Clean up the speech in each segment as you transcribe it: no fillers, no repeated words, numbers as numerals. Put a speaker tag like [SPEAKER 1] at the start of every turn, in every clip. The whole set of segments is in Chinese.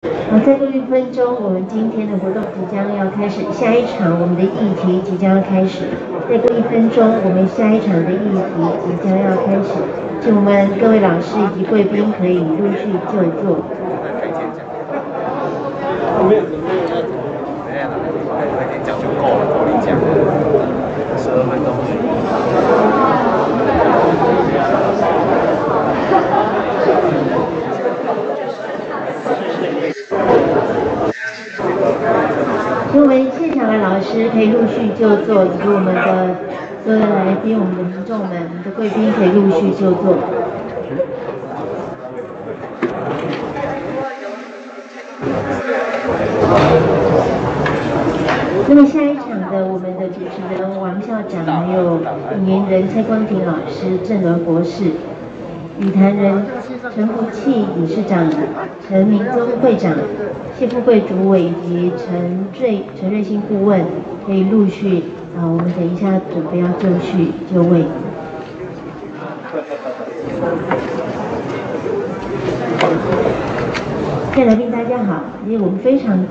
[SPEAKER 1] 再过1分钟，我们今天的活动即将要开始，下一场我们的议题即将要开始。再过1分钟，我们下一场的议题即将要开始，请我们各位老师以及贵宾可以陆续就座。
[SPEAKER 2] 讲就够了，够你讲，12分钟。
[SPEAKER 1] 请我们现场的老师可以陆续就座，以及我们的所有的来宾、我们的民众们、我们的贵宾可以陆续就座。那么下一场的我们的主持人王校长，还有引言人蔡光庭老师、郑伦博士，语坛人陈福气理事长、陈明宗会长、谢富贵主委以及陈瑞兴顾问，可以陆续我们等一下准备要就位。各位来宾大家好，因为我们非常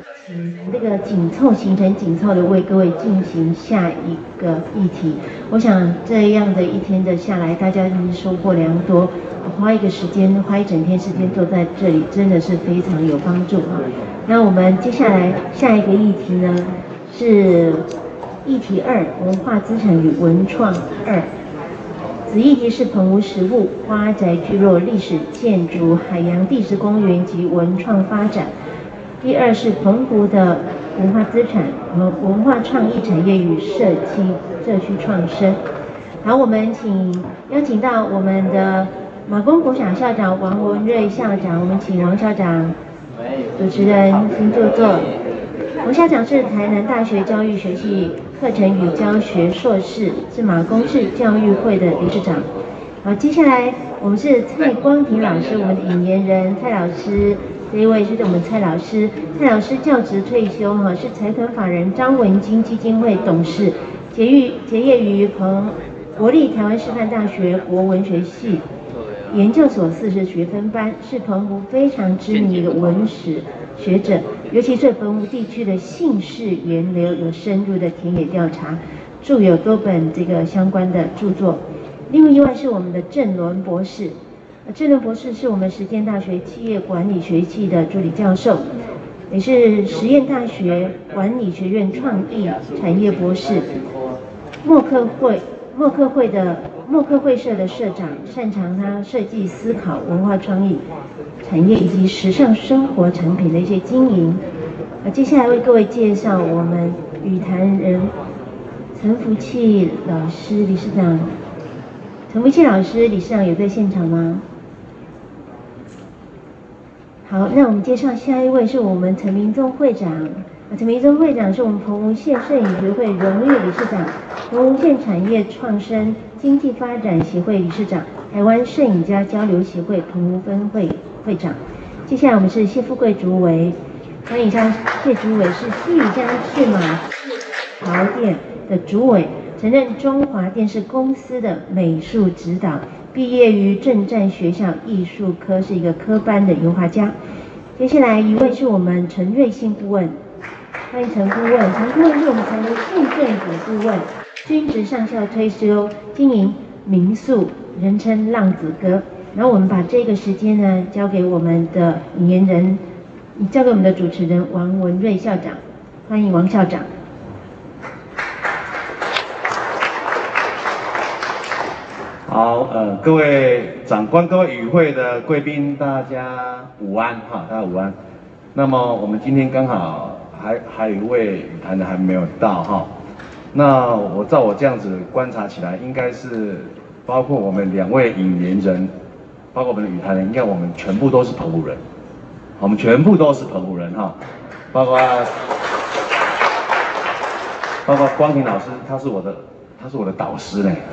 [SPEAKER 1] 行程紧凑的为各位进行下一个议题。我想这样的一天的下来，大家已经收获良多。花一整天时间坐在这里，真的是非常有帮助啊。那我们接下来下一个议题呢，是议题2：文化资产与文创2。此议题是澎湖食物、花宅聚落、历史建筑、海洋地质公园及文创发展。第2是澎湖的文化资产和文化创意产业与社区创生。好，我们邀请到我们的马公国小校长王文瑞校长，我们请王校长主持人请就座。王校长是台南大学教育学系课程与教学硕士，是马公市教育会的理事长。好，接下来我们是蔡光庭老师，我们的引言人蔡老师，这一位是我们蔡老师。蔡老师教职退休是财团法人张文金基金会董事，结业于国立台湾师范大学国文学系研究所40学分班，是澎湖非常知名的一个文史学者，尤其是澎湖地区的姓氏源流有深入的田野调查，著有多本相关的著作。另外是我们的郑伦博士，郑伦博士是我们实践大学企业管理学系的助理教授，也是实验大学管理学院创意产业博士，默克会社的社长，擅长他设计思考、文化创意产业以及时尚生活产品的一些经营。接下来为各位介绍我们语坛人陈福气老师理事长。陈福气老师理事长有在现场吗？好，那我们介绍下一位是我们陈明宗会长。陈明宗会长是我们澎湖县摄影学会荣誉理事长，澎湖县产业创生经济发展协会理事长，台湾摄影家交流协会澎湖分会会长。接下来我们是谢富贵主委，欢迎一下谢主委，是西屿家赤马陶店的主委，曾任中华电视公司的美术指导，毕业于政战学校艺术科，是一个科班的油画家。接下来一位是我们陈瑞兴顾问，欢迎陈顾问。陈顾问是我们澎湖县政府顾问，军职上校退休，经营民宿，人称浪子哥。然后我们把这个时间呢交给我们的引言人，交给我们的主持人王文瑞校长，欢迎王校长。
[SPEAKER 2] 好，各位长官、各位与会的贵宾，大家午安哈，大家午安。那么我们今天刚好还有一位语坛的还没有到哈。那照我这样子观察起来，应该是包括我们2位引言人，包括我们的语坛人，应该我们全部都是澎湖人，我们全部都是澎湖人哈，包括光庭老师，他是我的导师呢。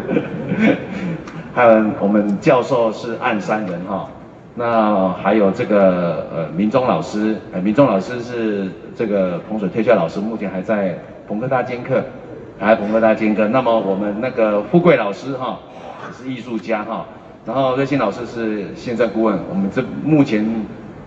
[SPEAKER 2] 还有我们教授是岸山人哈，那还有明宗老师，明宗老师是澎水退休老师，目前还在澎科大兼课，那么我们富贵老师哈，也是艺术家哈，然后瑞兴老师是宪政顾问，我们目前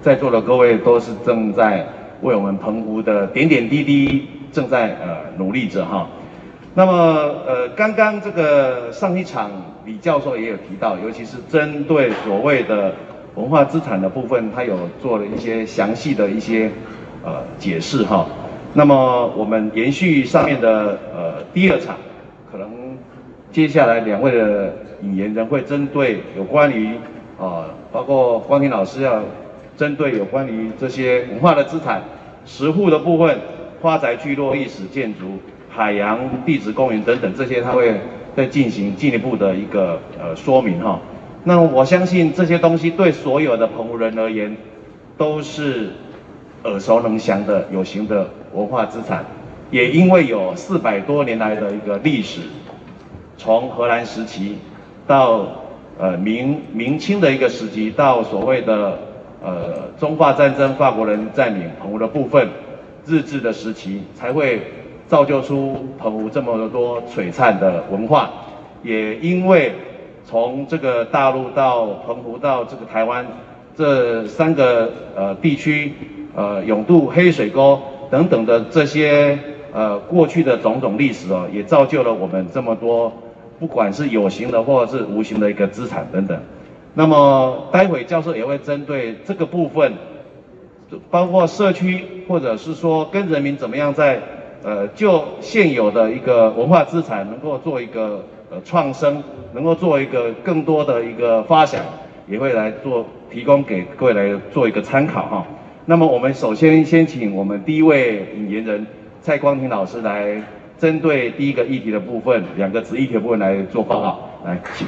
[SPEAKER 2] 在座的各位都是正在为我们澎湖的点点滴滴正在努力着哈。那么刚刚这个上一场李教授也有提到，尤其是针对所谓的文化资产的部分，他有做了一些详细的一些解释哈。那么我们延续上面的第二场，可能接下来2位的引言人会针对有关于包括光庭老师要针对有关于这些文化的资产、石户的部分、花宅聚落、历史建筑、海洋地质公园等等这些，他会再进行进一步的一个说明哈。那我相信这些东西对所有的澎湖人而言，都是耳熟能详的有形的文化资产，也因为有400多年来的一个历史，从荷兰时期到明清的一个时期，到所谓的中法战争法国人占领澎湖的部分，日治的时期，才会造就出澎湖这么多璀璨的文化。也因为从这个大陆到澎湖到这个台湾这3个地区，永渡、黑水沟等等的这些过去的种种历史也造就了我们这么多，不管是有形的或者是无形的一个资产等等。那么待会教授也会针对这个部分，包括社区或者是说跟人民怎么样在就现有的一个文化资产能够做一个创生，能够做一个更多的一个发想，也会来提供给各位来做一个参考哈。那么我们首先先请我们第一位引言人蔡光庭老师来针对第一个议题的部分，2个子议题的部分来做报告，来请。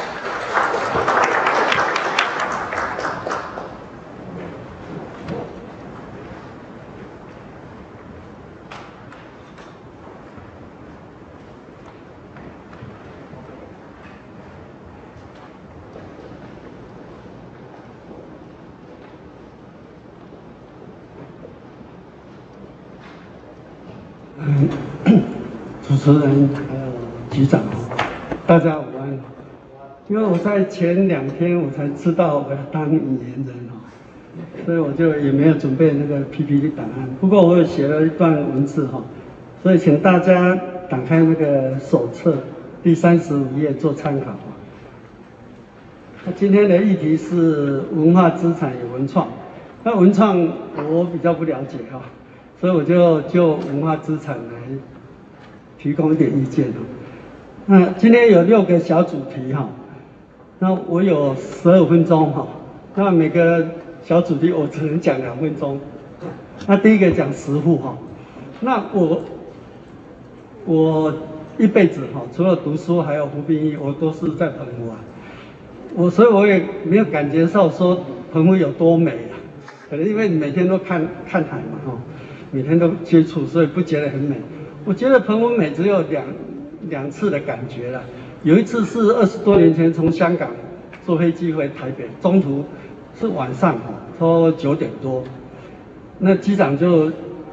[SPEAKER 3] 主持人还有局长，大家午安。因为我在前2天我才知道我要当引言人所以我就也没有准备那个 PPT 档案。不过我有写了一段文字所以请大家打开那个手册第35页做参考。那今天的议题是文化资产与文创。那文创我比较不了解所以我就文化资产来提供一点意见那今天有6个小主题那我有12分钟那每个小主题我只能讲2分钟。那第一个讲石户那我一辈子除了读书还有服兵役，我都是在澎湖所以我也没有感觉到说澎湖有多美可能因为每天都看海嘛每天都接触，所以不觉得很美。我觉得澎湖美只有两次的感觉了。有一次是20多年前从香港坐飞机回台北，中途是晚上差不多9点多，那机长就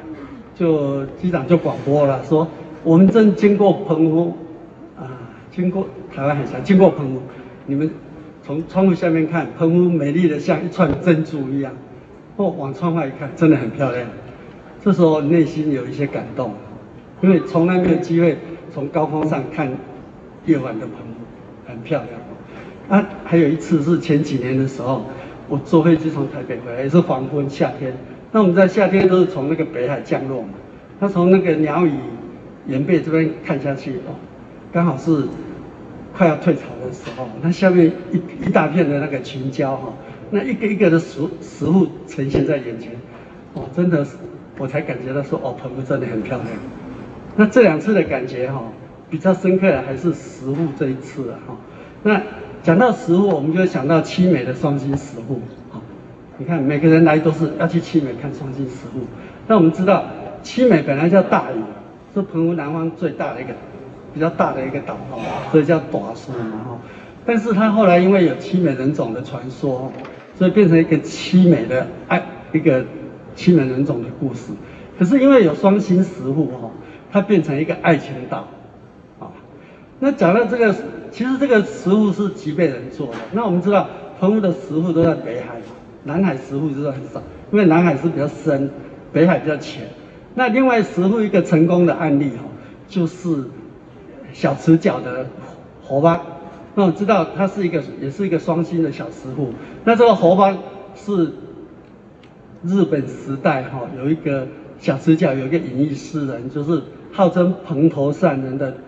[SPEAKER 3] 广播了，说我们正经过澎湖经过台湾海峡，经过澎湖，你们从窗户下面看，澎湖美丽的像一串珍珠一样。往窗外一看，真的很漂亮。这时候内心有一些感动，因为从来没有机会从高空上看夜晚的澎湖，很漂亮。还有一次是前几年的时候，我坐飞机从台北回来，也是黄昏夏天。那我们在夏天都是从那个北海降落嘛，他从那个鸟语岩背这边看下去刚好是快要退潮的时候，那下面一大片的那个群礁那一个一个的石户呈现在眼前，真的是我才感觉到说澎湖真的很漂亮。那这2次的感觉比较深刻的还是石户这一次那讲到石户，我们就会想到七美的双星石户你看每个人来都是要去七美看双星石户。那我们知道七美本来叫大屿，是澎湖南方最大的比较大的一个岛所以叫大树嘛但是它后来因为有七美人种的传说所以变成一个七美的一个七美人种的故事。可是因为有双星石户它变成一个爱情岛那讲到这个，其实这个石户是吉贝人做的。那我们知道澎湖的石户都在北海南海石窟就是很少，因为南海是比较深，北海比较浅。那另外石窟一个成功的案例就是小池角的侯巴。那我知道它是也是一个双星的小石窟。那这个侯巴是日本时代有一个小池角有一个隐逸诗人，就是号称蓬头善人的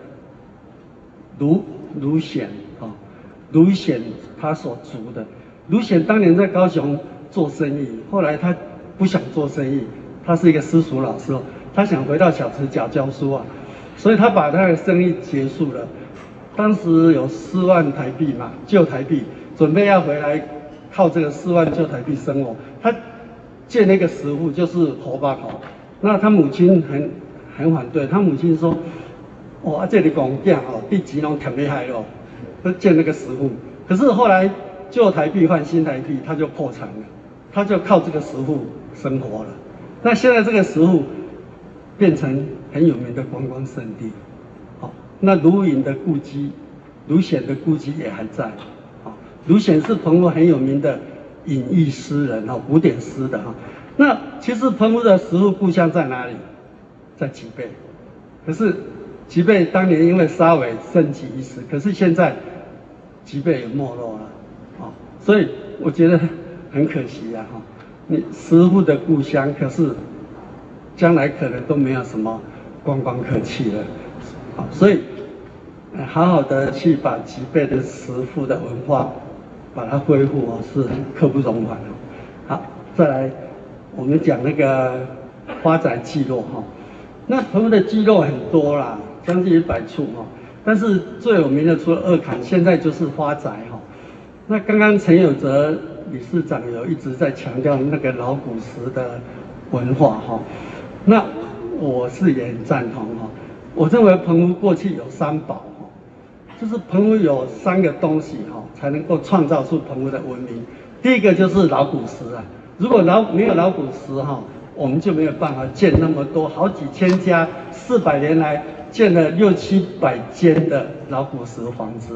[SPEAKER 3] 卢显卢显他所筑的。卢显当年在高雄做生意，后来他不想做生意，他是一个私塾老师他想回到小池角教书所以他把他的生意结束了。当时有4万台币嘛，旧台币，准备要回来靠这个4万旧台币生活。他建那个石窟就是侯巴那他母亲很反对，他母亲说：“这里公囝地钱拢欠厉害咯，就建那个石窟。”可是后来旧台币换新台币，他就破产了，他就靠这个石窟生活了。那现在这个石窟变成很有名的观光胜地。那卢隐的故居，卢显的故居也还在。卢显是澎湖很有名的隐逸诗人古典诗的那其实澎湖的石窟故乡在哪里？在吉备。可是吉备当年因为沙尾盛极一时，可是现在吉备也没落了所以我觉得很可惜你石窟的故乡，可是将来可能都没有什么观光客去了所以好好的去把吉备的石窟的文化把它恢复是刻不容缓好，再来我们讲那个花宅聚落那澎湖的聚落很多啦，将近100处但是最有名的除了二坎，现在就是花宅那刚刚陈有哲理事长有一直在强调那个老古石的文化那我是也很赞同我认为澎湖过去有3宝就是澎湖有3个东西才能够创造出澎湖的文明。第一个就是老古石如果没有老古石我们就没有办法建那么多好几千家400年来建了600-700间的老古石房子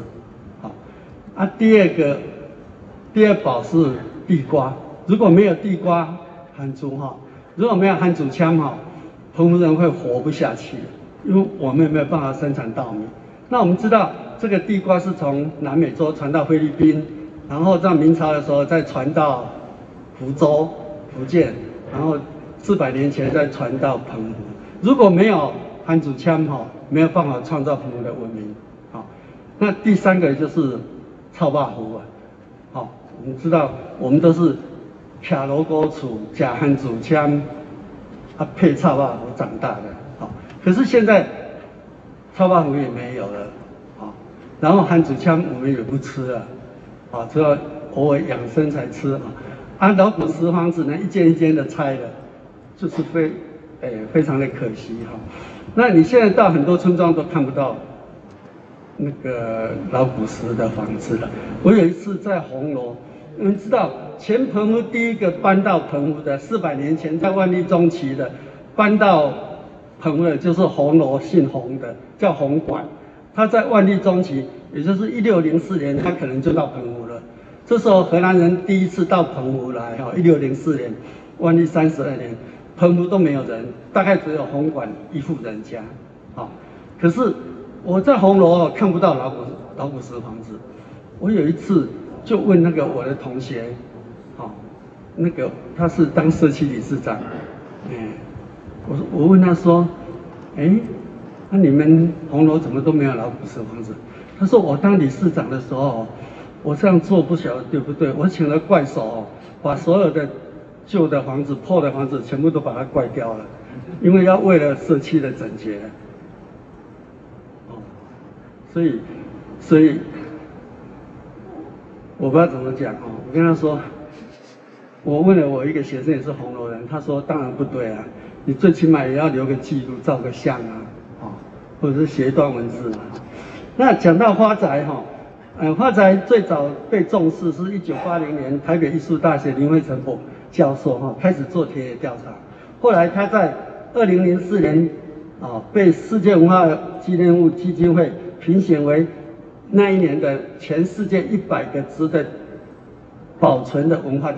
[SPEAKER 3] 第二宝是地瓜。如果没有地瓜番薯如果没有番薯枪澎湖人会活不下去，因为我们也没有办法生产稻米。那我们知道这个地瓜是从南美洲传到菲律宾，然后在明朝的时候再传到福州、福建，然后400年前再传到澎湖。如果没有番薯枪没有办法创造澎湖的文明那第3个就是臭肉糊我们知道我们都是吃萝卜醋、吃番薯枪配臭肉糊长大的可是现在臭肉糊也没有了然后番薯枪我们也不吃了只有偶尔养生才吃老古石房子呢一间一间的拆了，就是非常的可惜那你现在到很多村庄都看不到那个老古石的房子了。我有一次在红楼，你们知道前澎湖第一个搬到澎湖的400年前在万历中期的搬到澎湖的就是红楼，姓洪的叫洪管，他在万历中期也就是1604年他可能就到澎湖了。这时候荷兰人第一次到澎湖来1604年万历32年澎湖都没有人，大概只有洪管一户人家可是我在红楼看不到老古石房子。我有一次就问那个我的同学那个他是当社区理事长我问他说那你们红楼怎么都没有老古石房子？他说我当理事长的时候我这样做不晓得对不对，我请了怪手把所有的旧的房子、破的房子全部都把它怪掉了，因为要为了社区的整洁所以我不知道怎么讲我跟他说，我问了我一个学生也是红楼人，他说当然不对啊，你最起码也要留个记录，照个相或者是写一段文字那讲到花宅花宅最早被重视是1980年台北艺术大学林惠成教授开始做田野调查，后来他在2004年被世界文化纪念物基金会评选为那一年的全世界100个值得保存的文化纪念物。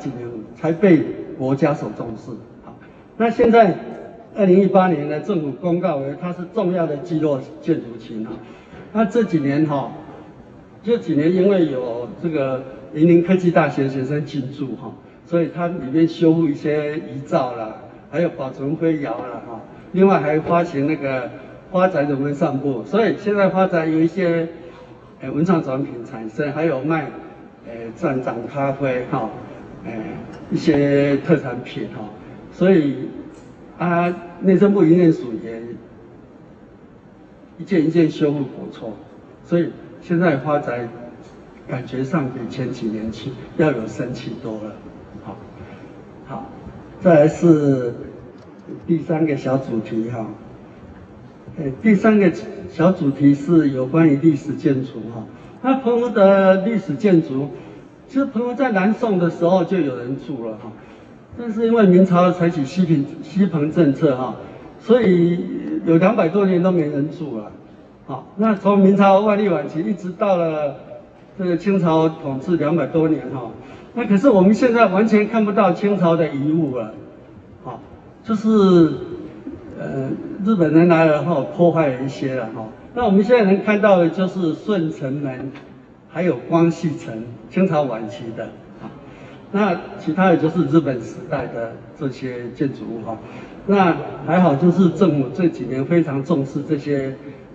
[SPEAKER 3] 才被国家所重视。好，那现在2018年呢，政府公告为它是重要的聚落建筑群哈。那这几年因为有这个云林科技大学学生进驻哈，所以它里面修复一些遗造啦，还有保存灰窑啦哈，另外还发行那个花宅人文散步，所以现在花宅有一些文创产品产生，还有卖站长咖啡哈，一些特产品哈，所以内政部营建署也一件一件修复不错，所以现在花宅感觉上比前几年要有生气多了。好，再来是第3个小主题哈。第3个小主题是有关于历史建筑哈。那澎湖的历史建筑，其实澎湖在南宋的时候就有人住了哈，但是因为明朝采取西棚政策哈，所以有200多年都没人住了。好，那从明朝万历晚期一直到了这个清朝统治200多年哈，那可是我们现在完全看不到清朝的遗物了，好，就是日本人来了后破坏了一些了哈。那我们现在能看到的就是顺城门，还有光绪城，清朝晚期的啊。那其他的就是日本时代的这些建筑物哈。那还好，就是政府这几年非常重视这些，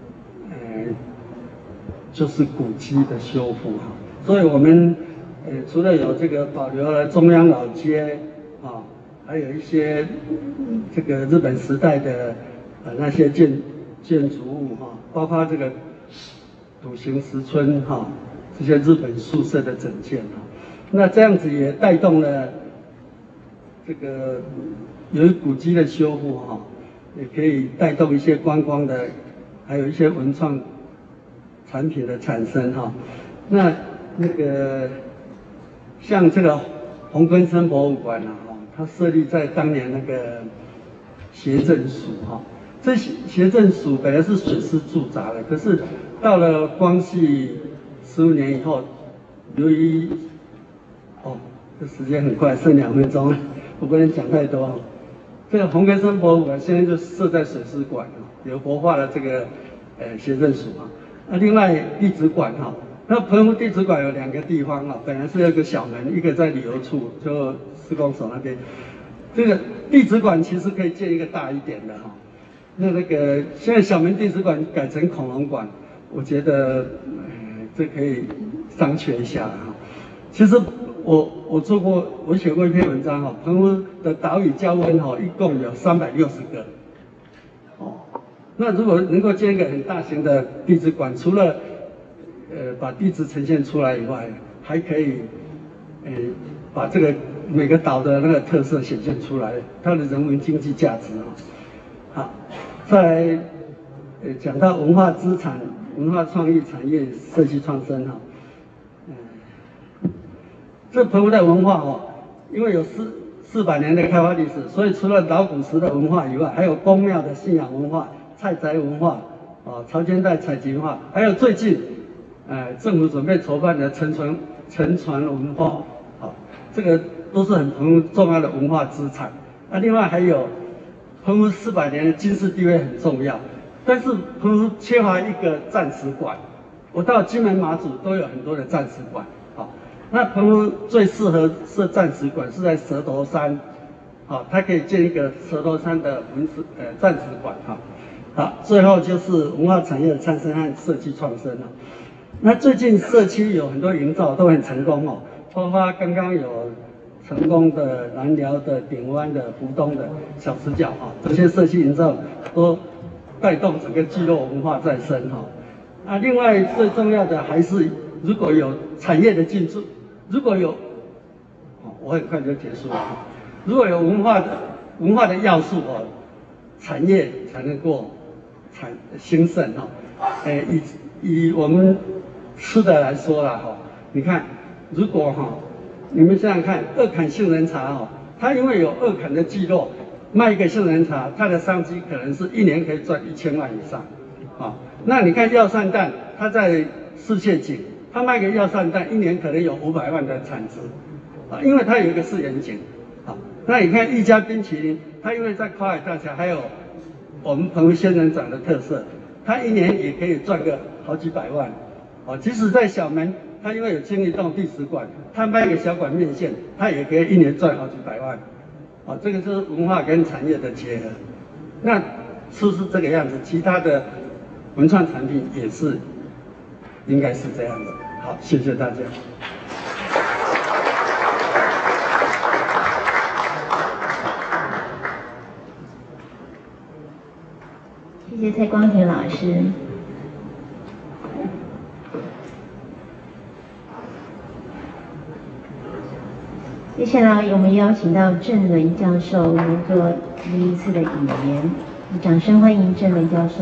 [SPEAKER 3] 就是古迹的修复哈。所以我们除了有这个保留了中央老街啊，还有一些这个日本时代的那些建筑物哈，包括这个笃行石村哈，这些日本宿舍的整建哈，那这样子也带动了这个有古迹的修复哈，也可以带动一些观光的，还有一些文创产品的产生哈。那个像这个洪根生博物馆啊，它设立在当年那个协政署哈。这协政署本来是水师驻扎的，可是到了光绪15年以后，由于这时间很快，剩2分钟，我不能讲太多。这个洪根生博物馆现在就设在水师馆有活化了这个协政署啊。那另外地质馆哈，那澎湖地质馆有2个地方啊，本来是有个小门，一个在旅游处，就施工所那边。这个地质馆其实可以建一个大一点的哈。那个现在小门地质馆改成恐龙馆，我觉得这可以商榷一下哈。其实我写过一篇文章哈，澎湖的岛屿礁湾哈一共有360个。那如果能够建一个很大型的地质馆，除了把地质呈现出来以外，还可以把这个每个岛的那个特色显现出来，它的人文经济价值啊。好，再来讲到文化资产、文化创意产业、设计创新哈。这澎湖的文化因为有400年的开发历史，所以除了老古时的文化以外，还有宫庙的信仰文化、菜宅文化潮间带采集文化，还有最近政府准备筹办的沉船文化，这个都是很澎湖重要的文化资产。另外还有澎湖400年的军事地位很重要，但是澎湖缺乏一个战史馆。我到金门、马祖都有很多的战史馆。那澎湖最适合设战史馆是在蛇头山，它可以建一个蛇头山的战史馆好，最后就是文化产业的产生和设计创生那最近社区有很多营造都很成功包括刚刚有成功的南寮的、顶湾的、湖东的小石角这些社区营造都带动整个聚落文化再生另外最重要的还是如果有产业的进驻，如果有我很快就结束了如果有文化的要素产业才能够兴盛以我们吃的来说啦你看如果你们想想看二坎杏仁茶它因为有二坎的聚落，卖一个杏仁茶，它的商机可能是1年可以赚1000万以上那你看药膳蛋，它在世界井，它卖个药膳蛋1年可能有500万的产值啊，因为它有一个是远景。好，那你看一家冰淇淋，它因为在跨海大桥，还有我们澎湖仙人掌的特色，它一年也可以赚个好几百万。哦，即使在小门，它因为有清一栋第10馆，它卖个小馆面线，它也可以一年赚好几百万。哦，这个是文化跟产业的结合。那是不是这个样子？其他的文创产品也是，应该是这样的。好，谢谢大家。
[SPEAKER 1] 谢谢蔡光田老师。接下来我们邀请到郑伦教授来做第一次的引言，掌声欢迎郑伦教授。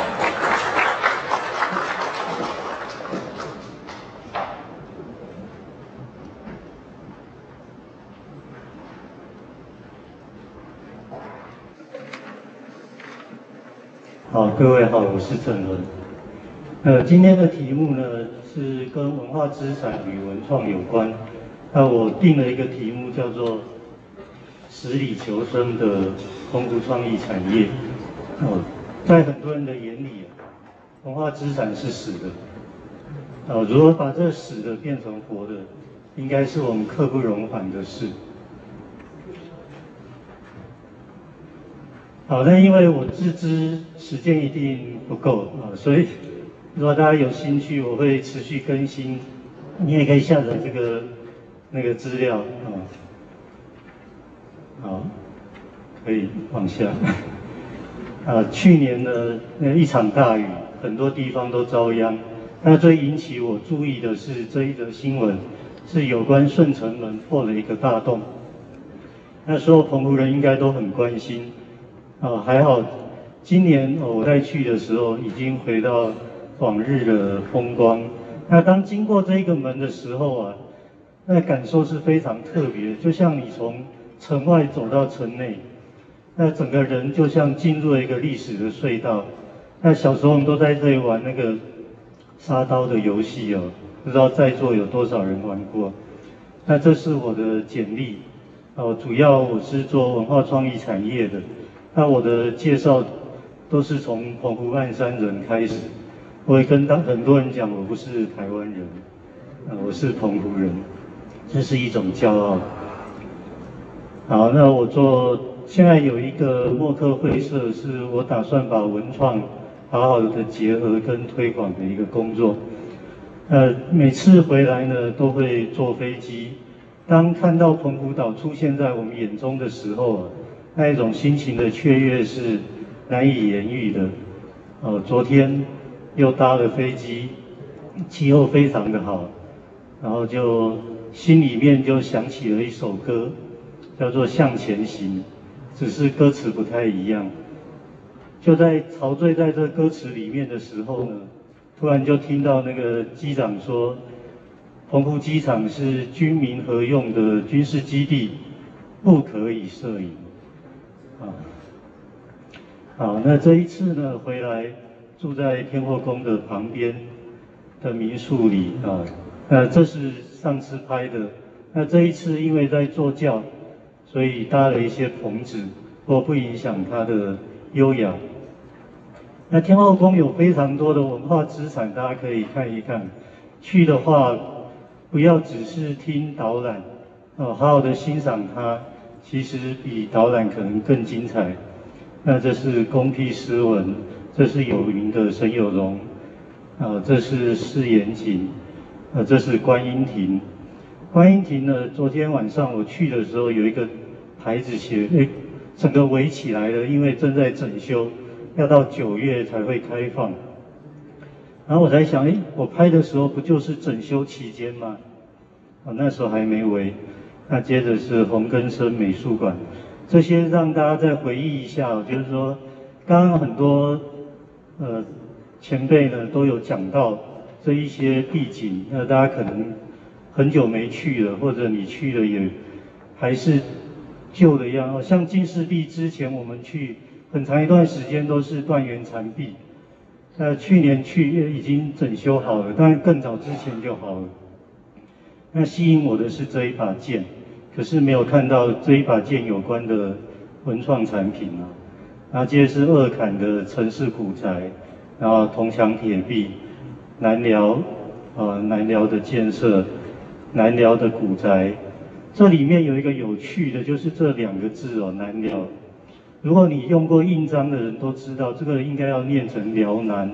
[SPEAKER 4] 好，各位好，我是郑伦。今天的题目呢是跟文化资产与文创有关。那我定了一个题目叫做“死里求生的澎湖创意产业”。在很多人的眼里，文化资产是死的。如何把这死的变成活的，应该是我们刻不容缓的事。好，那因为我自知时间一定不够所以如果大家有兴趣，我会持续更新。你也可以下载这个那个资料好，可以往下。去年呢，一场大雨，很多地方都遭殃。那最引起我注意的是这一则新闻，是有关顺城门破了一个大洞。那时候澎湖人应该都很关心。还好，今年我在去的时候已经回到往日的风光。那当经过这个门的时候那感受是非常特别，就像你从城外走到城内，那整个人就像进入了一个历史的隧道。那小时候我们都在这里玩那个杀刀的游戏不知道在座有多少人玩过。那这是我的简历主要我是做文化创意产业的。那我的介绍都是从澎湖岸山人开始，我会跟很多人讲，我不是台湾人，我是澎湖人，这是一种骄傲。好，那我现在有一个墨客会社，是我打算把文创好好的结合跟推广的一个工作。每次回来呢，都会坐飞机，当看到澎湖岛出现在我们眼中的时候那一种心情的雀跃是难以言喻的。昨天又搭了飞机，气候非常的好，然后就心里面就想起了一首歌，叫做《向前行》，只是歌词不太一样。就在陶醉在这歌词里面的时候呢，突然就听到那个机长说，澎湖机场是军民合用的军事基地，不可以摄影。好，那这一次呢，回来住在天后宫的旁边的民宿里这是上次拍的。那这一次因为在坐轿，所以搭了一些棚子，不影响它的优雅。那天后宫有非常多的文化资产，大家可以看一看。去的话，不要只是听导览，好好的欣赏它。其实比导览可能更精彩。那这是公辟诗文，这是有名的沈有容，这是释延景，这是观音亭。观音亭呢，昨天晚上我去的时候有一个牌子写，整个围起来了，因为正在整修，要到9月才会开放。然后我才想，我拍的时候不就是整修期间吗？那时候还没围。那接着是洪根生美术馆，这些让大家再回忆一下。就是说，刚刚很多前辈呢都有讲到这一些地景，那大家可能很久没去了，或者你去了也还是旧的样。像进士第之前我们去很长一段时间都是断垣残壁，去年去已经整修好了，当然更早之前就好了。那吸引我的是这一把剑。 可是没有看到这一把剑有关的文创产品啊。然后接着是二坎的城市古宅，然后铜墙铁壁，南寮的建设，南寮的古宅，这里面有一个有趣的，就是这2个字哦，南寮。如果你用过印章的人都知道，这个应该要念成辽南。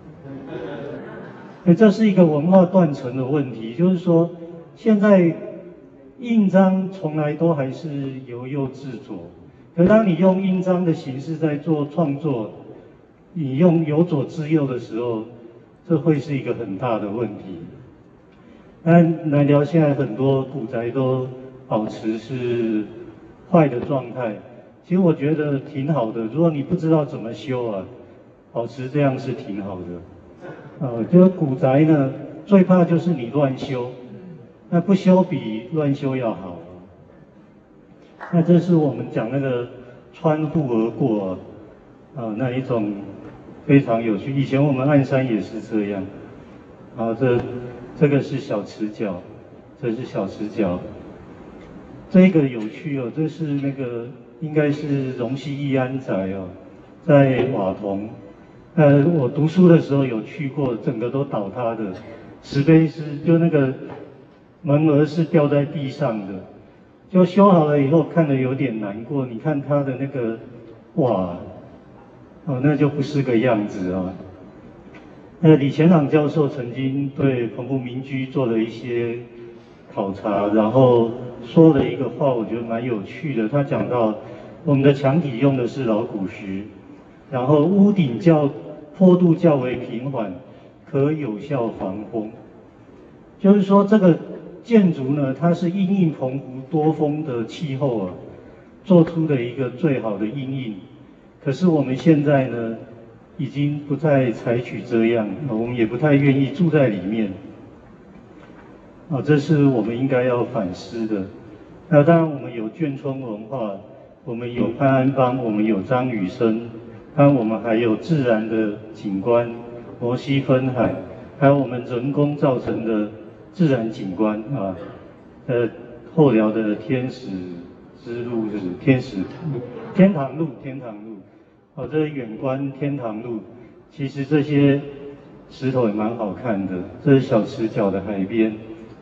[SPEAKER 4] 这是一个文化断层的问题，就是说现在印章从来都还是由右至左，可当你用印章的形式在做创作，你用由左至右的时候，这会是一个很大的问题。南寮现在很多古宅都保持是坏的状态，其实我觉得挺好的。如果你不知道怎么修啊，保持这样是挺好的。就是古宅呢，最怕就是你乱修，那不修比乱修要好。那这是我们讲那个穿户而过那一种非常有趣。以前我们鞍山也是这样。这个是小池角，这是小池角。这个有趣哦，这是那个应该是荣西义安宅哦，在瓦同。我读书的时候有去过，整个都倒塌的，石碑是就那个门额是掉在地上的，就修好了以后看了有点难过。你看它的那个哇，那就不是个样子啊。李前朗教授曾经对澎湖民居做了一些考察，然后说了一个话，我觉得蛮有趣的。他讲到我们的墙体用的是老古石，然后屋顶坡度较为平缓，可有效防风。就是说这个建筑呢，它是因应澎湖多风的气候做出的一个最好的因应。可是我们现在呢，已经不再采取这样，我们也不太愿意住在里面。这是我们应该要反思的。那当然，我们有眷村文化，我们有潘安邦，我们有张雨生，当然我们还有自然的景观，摩西分海，还有我们人工造成的自然景观后寮的天使之路就是天堂路。这远观天堂路，其实这些石头也蛮好看的。这是小池角的海边，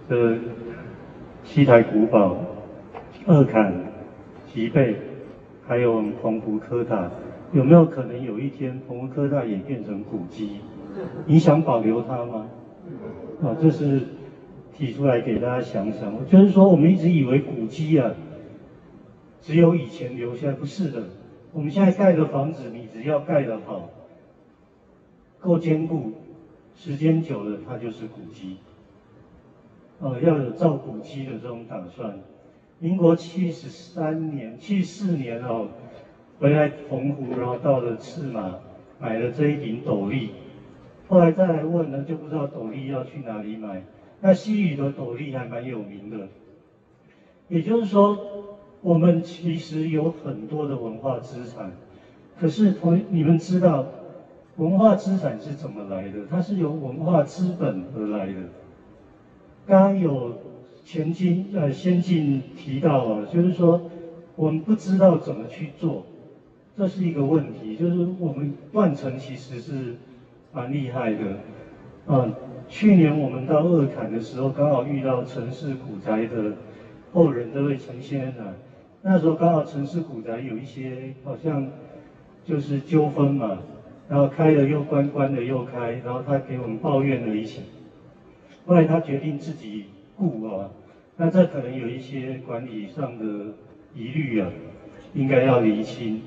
[SPEAKER 4] 西台古堡、二坎、吉贝，还有澎湖科大，有没有可能有一天澎湖科大也变成古迹？你想保留它吗？这是提出来给大家想想。就是说，我们一直以为古迹只有以前留下来，不是的。我们现在盖的房子，你只要盖得好，够坚固，时间久了它就是古迹。要有造古迹的这种打算。民国74年回来澎湖，然后到了赤马，买了这一顶斗笠。后来再来问呢，就不知道斗笠要去哪里买。那西屿的斗笠还蛮有名的。也就是说，我们其实有很多的文化资产，可是你们知道，文化资产是怎么来的？它是由文化资本而来的。刚刚有先进提到就是说我们不知道怎么去做，这是一个问题。就是我们断层其实是蛮厉害的。去年我们到二坎的时候，刚好遇到城市古宅的后人这位陈先生那时候刚好城市古宅有一些好像就是纠纷嘛，然后开了又关，关了又开，然后他给我们抱怨了一下。后来他决定自己顾那这可能有一些管理上的疑虑应该要厘清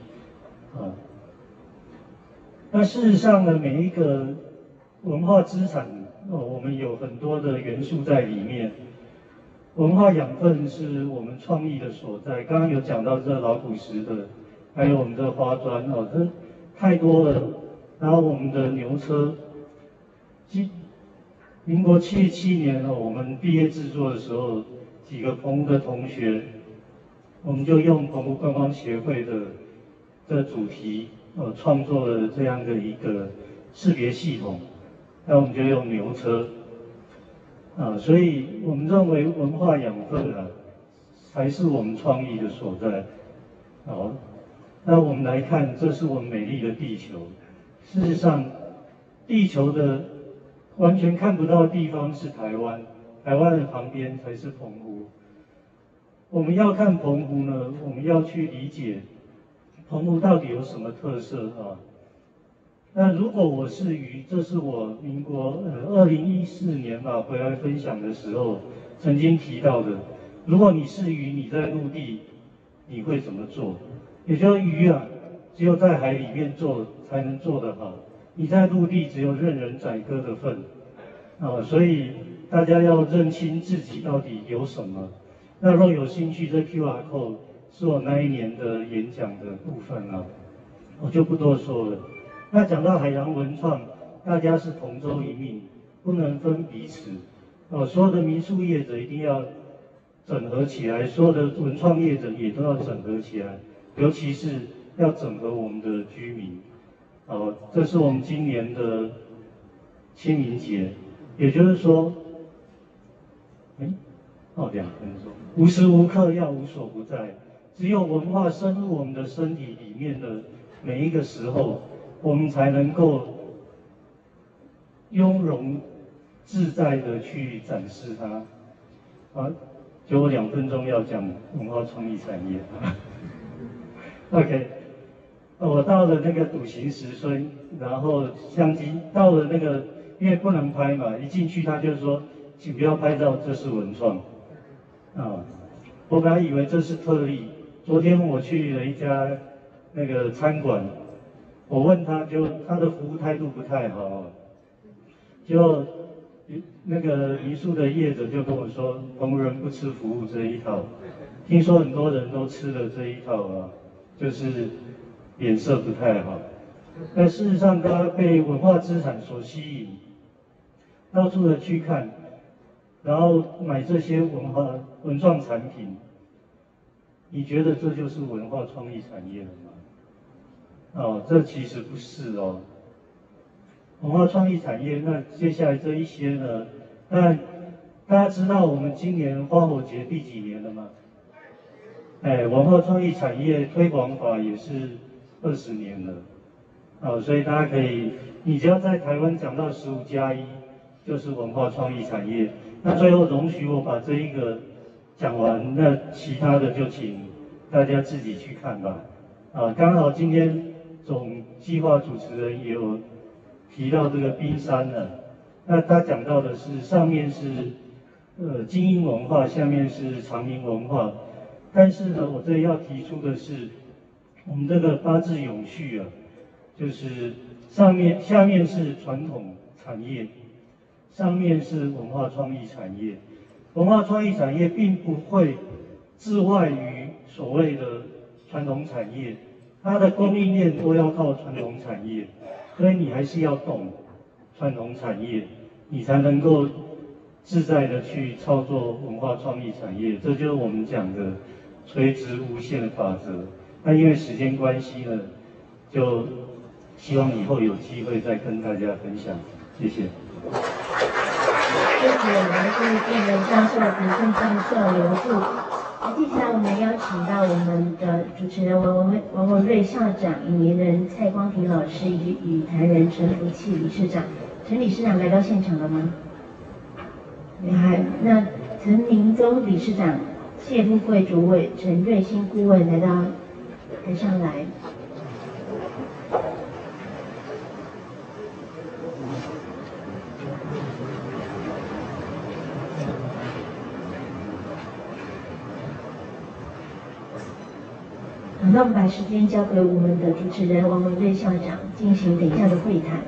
[SPEAKER 4] 那事实上呢，每一个文化资产我们有很多的元素在里面。文化养分是我们创意的所在。刚刚有讲到这老古石的，还有我们的花砖这太多了。然后我们的牛车，民国77年我们毕业制作的时候，几个澎湖的同学，我们就用澎湖观光协会的主题创作了这样的一个识别系统。那我们就用牛车。所以我们认为文化养分才是我们创意的所在。好，那我们来看，这是我们美丽的地球。事实上，地球的完全看不到的地方是台湾，台湾的旁边才是澎湖。我们要看澎湖呢，我们要去理解澎湖到底有什么特色啊？那如果我是鱼，这是我民国2014年吧回来分享的时候曾经提到的。如果你是鱼，你在陆地，你会怎么做？也就是鱼啊，只有在海里面做才能做得好，你在陆地只有任人宰割的份啊，所以大家要认清自己到底有什么。那若有兴趣，这 QR code 是我那一年的演讲的部分啊，我就不多说了。那讲到海洋文创，大家是同舟一命，不能分彼此。所有的民宿业者一定要整合起来，所有的文创业者也都要整合起来，尤其是要整合我们的居民。这是我们今年的清明节，也就是说2分钟，无时无刻要无所不在。只有文化深入我们的身体里面的每一个时候，我们才能够雍容自在的去展示它。就我2分钟要讲文化创意产业。OK， 我到了那个笃行十村，然后相机到了那个，因为不能拍嘛，一进去他就说，请不要拍照，这是文创。我本来以为这是特例。昨天我去了一家那个餐馆，我问他他的服务态度不太好，就那个民宿的业者就跟我说，澎湖人不吃服务这一套。听说很多人都吃了这一套啊，就是脸色不太好。但事实上，他被文化资产所吸引，到处的去看。然后买这些文创产品，你觉得这就是文化创意产业了吗？这其实不是哦。文化创意产业，那接下来这一些呢？那大家知道我们今年花火节第几年了吗？文化创意产业推广法也是20年了。所以大家可以，你只要在台湾讲到15+1，就是文化创意产业。那最后容许我把这一个讲完，那其他的就请大家自己去看吧。刚好今天总计划主持人也有提到这个冰山了，那他讲到的是上面是精英文化，下面是长明文化，但是呢，我这里要提出的是，我们这个8字永续啊，就是下面是传统产业。上面是文化创意产业，文化创意产业并不会置外于所谓的传统产业，它的供应链都要靠传统产业，所以你还是要懂传统产业，你才能够自在的去操作文化创意产业，这就是我们讲的垂直无限法则。那因为时间关系呢，就希望以后有机会再跟大家分享，谢谢。
[SPEAKER 1] 谢谢我们谢建仁教授的郑教授留住。接下来我们邀请到我们的主持人王文瑞校长、引言人蔡光庭老师以及语坛人陈福气理事长。陈理事长来到现场了吗？那陈明宗理事长、谢富贵主委、陈瑞兴顾问来到台上来。那我们把时间交给我们的主持人王文瑞校长进行等一下的会谈。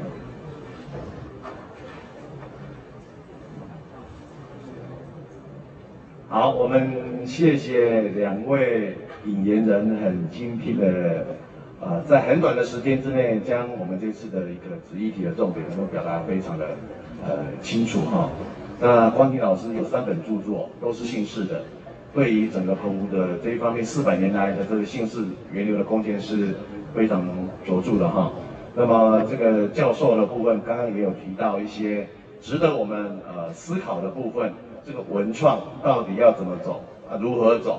[SPEAKER 2] 好，我们谢谢2位引言人很精辟的，在很短的时间之内，将我们这次的一个议题的重点能够表达非常的清楚哈。那光庭老师有3本著作，都是姓氏的。对于整个澎湖的这一方面400年来的这个姓氏源流的贡献是非常卓著的哈。那么这个教授的部分，刚刚也有提到一些值得我们思考的部分，这个文创到底要怎么走如何走？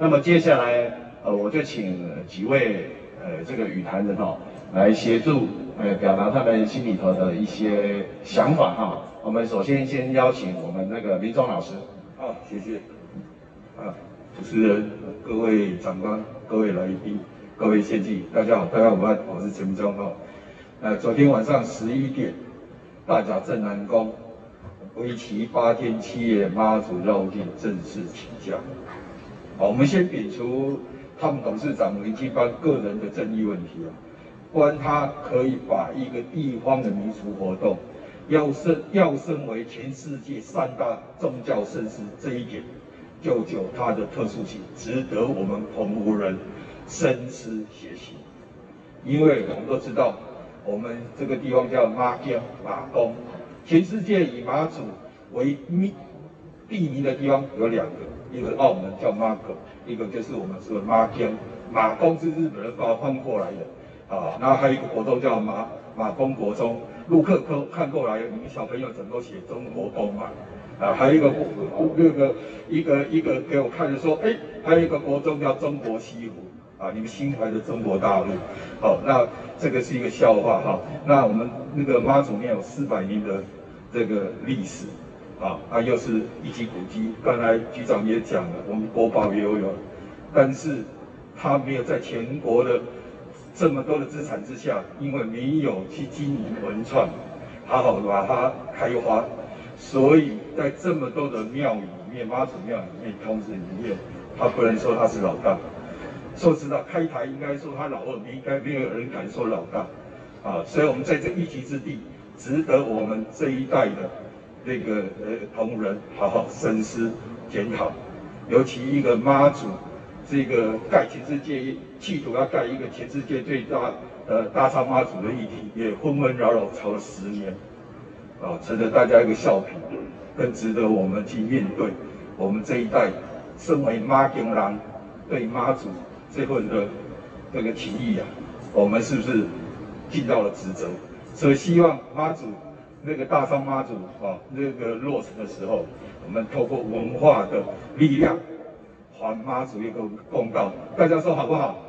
[SPEAKER 2] 那么接下来我就请几位这个语坛人来协助表达他们心里头的一些想法哈。我们首先先邀请我们那个林忠老师。
[SPEAKER 5] 好，谢谢。主持人、各位长官、各位来宾、各位县记，大家好，大家午安，我是陈明忠昨天晚上11点，大甲镇南宫为期8天7夜妈祖绕境正式起驾。好，我们先摒除他们董事长林清班个人的争议问题关他可以把一个地方的民俗活动要升为全世界3大宗教盛事这一点，就有它的特殊性，值得我们澎湖人深思学习。因为我们都知道，我们这个地方叫妈宫马公，全世界以马祖为地名的地方有2个，一个澳门叫妈宫，一个就是我们说的妈宫。马公是日本人把它翻过来的然后还有一个国中叫马公国中，陆客科看过来，你们小朋友怎么都写中国公嘛？还有一个给我看的说，还有一个国中叫中国西湖。你们心怀的中国大陆，那这个是一个笑话那我们那个妈祖庙有400年的这个历史，又是一级古迹。刚才局长也讲了，我们国宝也有，但是它没有在全国的这么多的资产之下，因为没有去经营文创，好好把它开花，所以在这么多的庙里面，妈祖庙里面、同时里面，他不能说他是老大。说实在，开台应该说他老二，应该没有人敢说老大，所以我们在这一席之地，值得我们这一代的那个同仁好好深思检讨。尤其一个妈祖，这个盖全世界，企图要盖一个全世界最大的大昌妈祖的议题，也纷纷扰扰吵了10年，值得大家一个笑评，更值得我们去面对我们这一代身为妈宫人对妈祖这份的这个情谊我们是不是尽到了职责？所以希望妈祖那个大昌妈祖那个落成的时候，我们透过文化的力量，还妈祖一个公道。大家说好不好？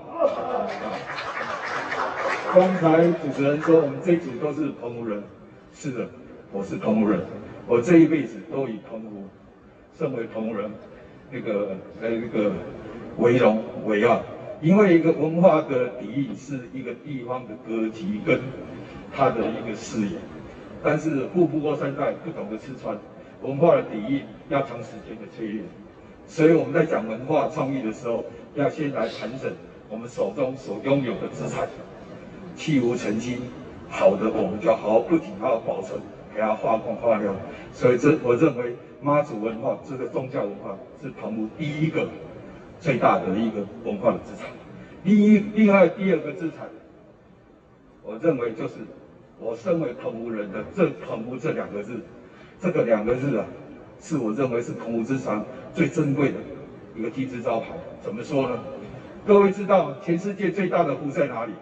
[SPEAKER 5] 刚才主持人说我们这一组都是澎湖人，是的，我是澎湖人，我这一辈子都以澎湖，身为澎湖人那个为荣为傲。因为一个文化的底蕴是一个地方的格局跟它的一个视野，但是富不过3代，不懂得吃穿，文化的底蕴要长时间的淬炼。所以我们在讲文化创意的时候，要先来盘整我们手中所拥有的资产，弃无成金，好的我们就好好不仅好好保存，给它发光发亮。所以我认为妈祖文化这个宗教文化是澎湖第一个最大的一个文化的资产。另外第2个资产，我认为就是我身为澎湖人的澎湖这2个字，这个2个字是我认为是澎湖之长最珍贵的一个金字招牌。怎么说呢？各位知道全世界最大的湖在哪里？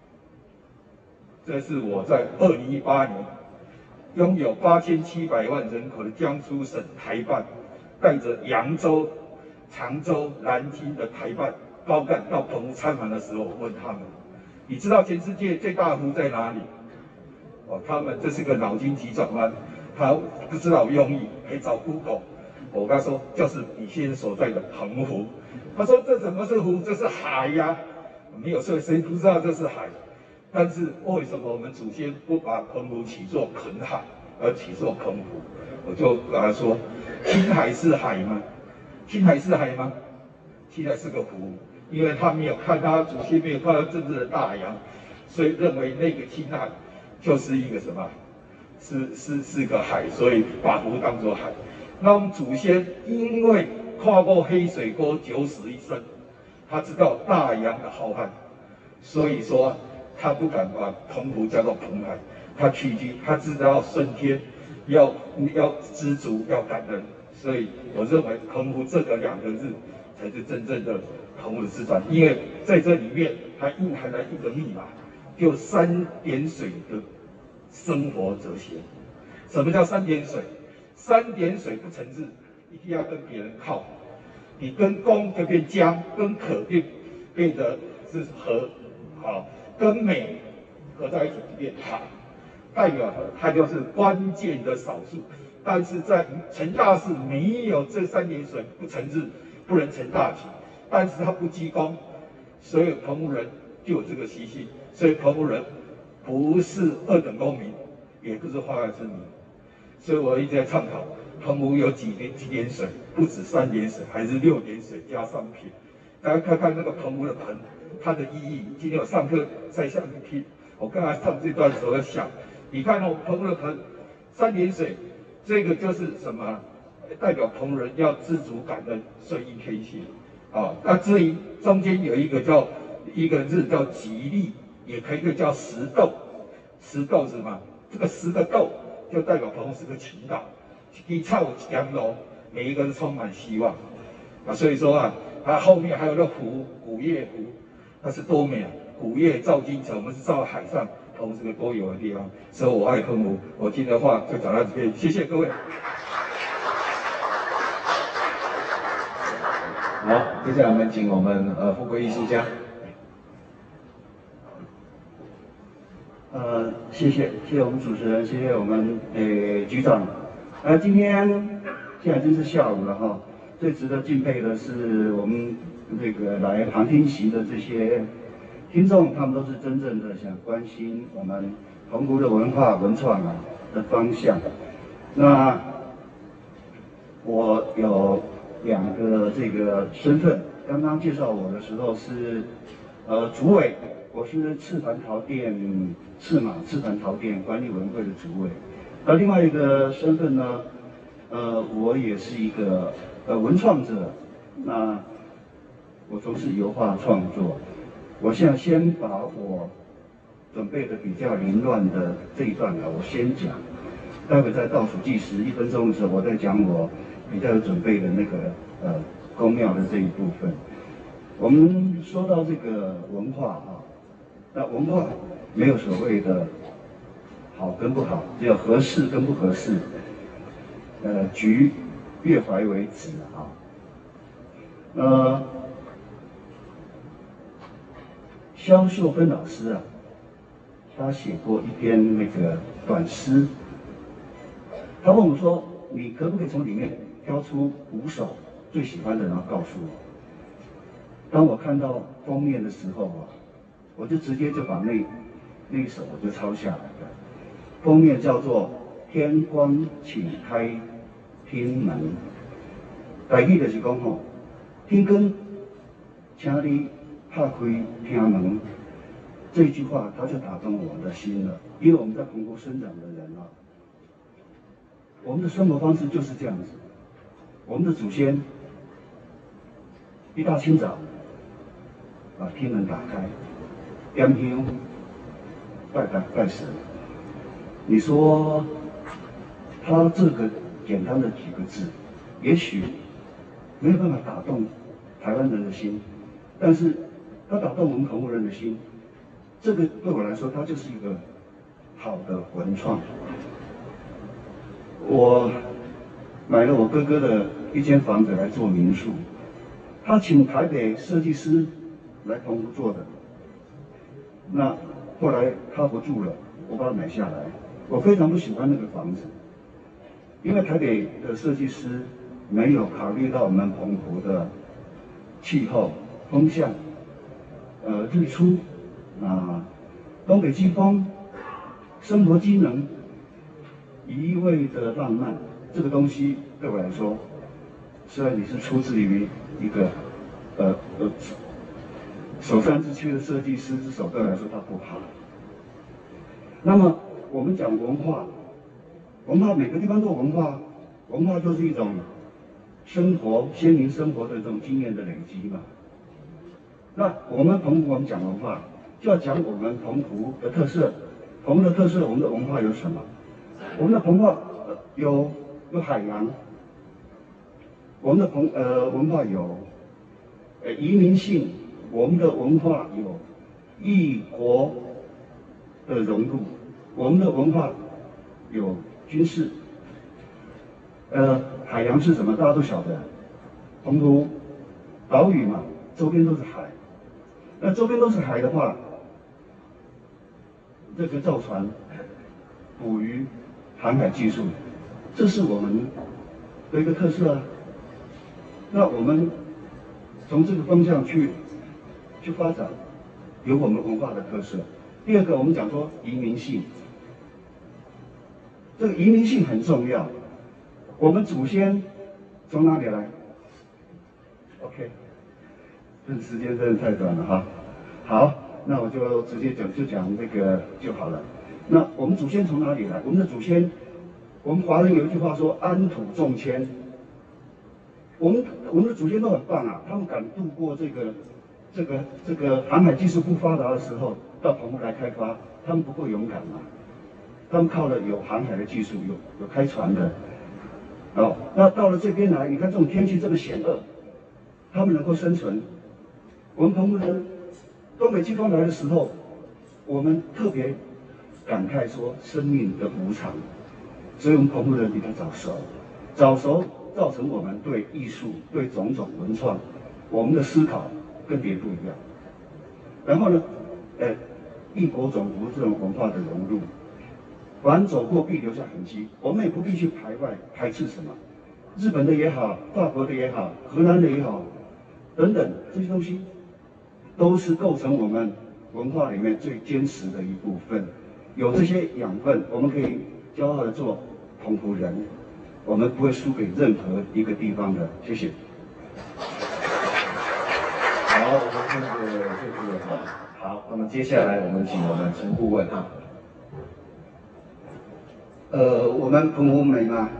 [SPEAKER 5] 这是我在2018年拥有8700万人口的江苏省台办，带着扬州、常州、南京的台办高干到澎湖参访的时候，问他们：你知道全世界最大的湖在哪里？他们这是个脑筋急转弯，他不知道用意，可以找 Google。我跟他说，就是你现在所在的澎湖。他说这怎么是湖？这是海呀！没有说谁不知道这是海，但是为什么我们祖先不把澎湖起作垦海，而起作澎湖？我就跟他说，青海是海吗？青海是海吗？青海是个湖，因为他没有看他祖先没有看到真正的大洋，所以认为那个青海就是一个什么？是个海，所以把湖当作海。那我们祖先因为跨过黑水沟九死一生，他知道大洋的浩瀚，所以说他不敢把澎湖叫做澎海，他取经，他知道顺天，要知足，要感恩。所以我认为澎湖这个2个字才是真正的澎湖的资产，因为在这里面它蕴含了一个密码，就3点水的生活哲学。什么叫3点水？3点水不成日，一定要跟别人靠。 你跟公就变江，跟可变得是河，好，跟美合在一起就变海，代表它就是关键的少数。但是在成大事没有这3点水不成日，不能成大器，但是它不积功，所以澎湖人就有这个习性，所以澎湖人不是2等公民，也不是化外之民，所以我一直在倡导，澎湖有几点水，不止3点水，还是6点水加上品。大家看看那个澎湖的盆，它的意义。今天我上课在下面听，我刚才唱这段的时候在想，你看我们澎湖的盆3点水。这个就是什么？代表澎湖人要知足感恩，顺应天性。啊，那至于中间有一个日叫吉利，也可以叫石豆。石豆是什么？这个10个豆就代表澎湖是个群岛，一草阳楼，每一个是充满希望。啊，所以说啊，它后面还有个湖，古叶湖，那是多美啊！古叶照金城，我们是照海上。澎湖是个多有的地方，所以我爱澎湖。我今天的话就讲到这边，谢谢各位。
[SPEAKER 2] 好，接下来我们请我们富贵艺术家。
[SPEAKER 6] 谢谢我们主持人，谢谢我们局长。今天现在真是下午了哈，最值得敬佩的是我们这个来旁听席的这些听众，他们都是真正的想关心我们澎湖的文化文创的方向。那我有2个这个身份，刚刚介绍我的时候是主委，我是赤磐陶店管理委员会的主委。那另外一个身份呢，我也是一个文创者，那我从事油画创作。我现在先把我准备的比较凌乱的这一段我先讲，待会在倒数计时1分钟的时候，我再讲我比较有准备的那个宫庙的这一部分。我们说到这个文化那文化没有所谓的好跟不好，只有合适跟不合适。举岳怀为止萧秀芬老师他写过一篇那个短诗，他问我说：“你可不可以从里面挑出5首最喜欢的，然后告诉我？”当我看到封面的时候我就直接就把那一首我就抄下来了。封面叫做《天光请开厅门》，台语就是讲天光，请你拍开厅门。这句话它就打动我的心了，因为我们在澎湖生长的人我们的生活方式就是这样子。我们的祖先一大清早把厅门打开，点香拜神。你说他这个简单的几个字，也许没有办法打动台湾人的心，但是他打动我们澎湖人的心。这个对我来说，它就是一个好的文创。我买了我哥哥的一间房子来做民宿，他请台北设计师来澎湖做的。那后来他不住了，我把它买下来。我非常不喜欢那个房子，因为台北的设计师没有考虑到我们澎湖的气候、风向、日出。东北季风，生活机能，一味的浪漫，这个东西对我来说，虽然你是出自于一个首善之区的设计师之手，对我来说它不好。那么我们讲文化，每个地方都有文化，文化就是一种生活鲜民生活的这种经验的累积嘛。那我们澎湖，我们讲文化，就要讲我们澎湖的特色。澎湖的特色，我们的文化有什么？我们的澎湖有海洋，我们的文化有移民性，我们的文化有异国的融入，我们的文化有军事。海洋是什么？大家都晓得，澎湖岛屿嘛，周边都是海。那周边都是海的话，这个造船、捕鱼、航海技术，这是我们的一个特色啊。那我们从这个方向去发展，有我们文化的特色。第二个，我们讲说移民性，这个移民性很重要。我们祖先从哪里来 ？OK， 这时间真的太短了哈。好，那我就直接讲这个就好了。那我们祖先从哪里来？我们的祖先，我们华人有一句话说“安土重迁”。我们的祖先都很棒啊，他们敢度过这个航海技术不发达的时候，到澎湖来开发，他们不够勇敢吗？他们靠了有航海的技术，有开船的。哦，那到了这边来，你看这种天气这么险恶，他们能够生存。我们澎湖人东北季风来的时候，我们特别感慨说生命的无常，所以我们澎湖人比较早熟造成我们对艺术、对种种文创，我们的思考跟别人不一样。然后呢，异国种族这种文化的融入，凡走过必留下痕迹，我们也不必去排斥什么，日本的也好，法国的也好，荷兰的也好，等等这些东西，都是构成我们文化里面最坚实的一部分。有这些养分，我们可以骄傲的做澎湖人，我们不会输给任何一个地方的。谢谢。
[SPEAKER 2] 好，我们这个好，那么接下来我们请我们陈顾问哈。
[SPEAKER 7] 我们澎湖美吗？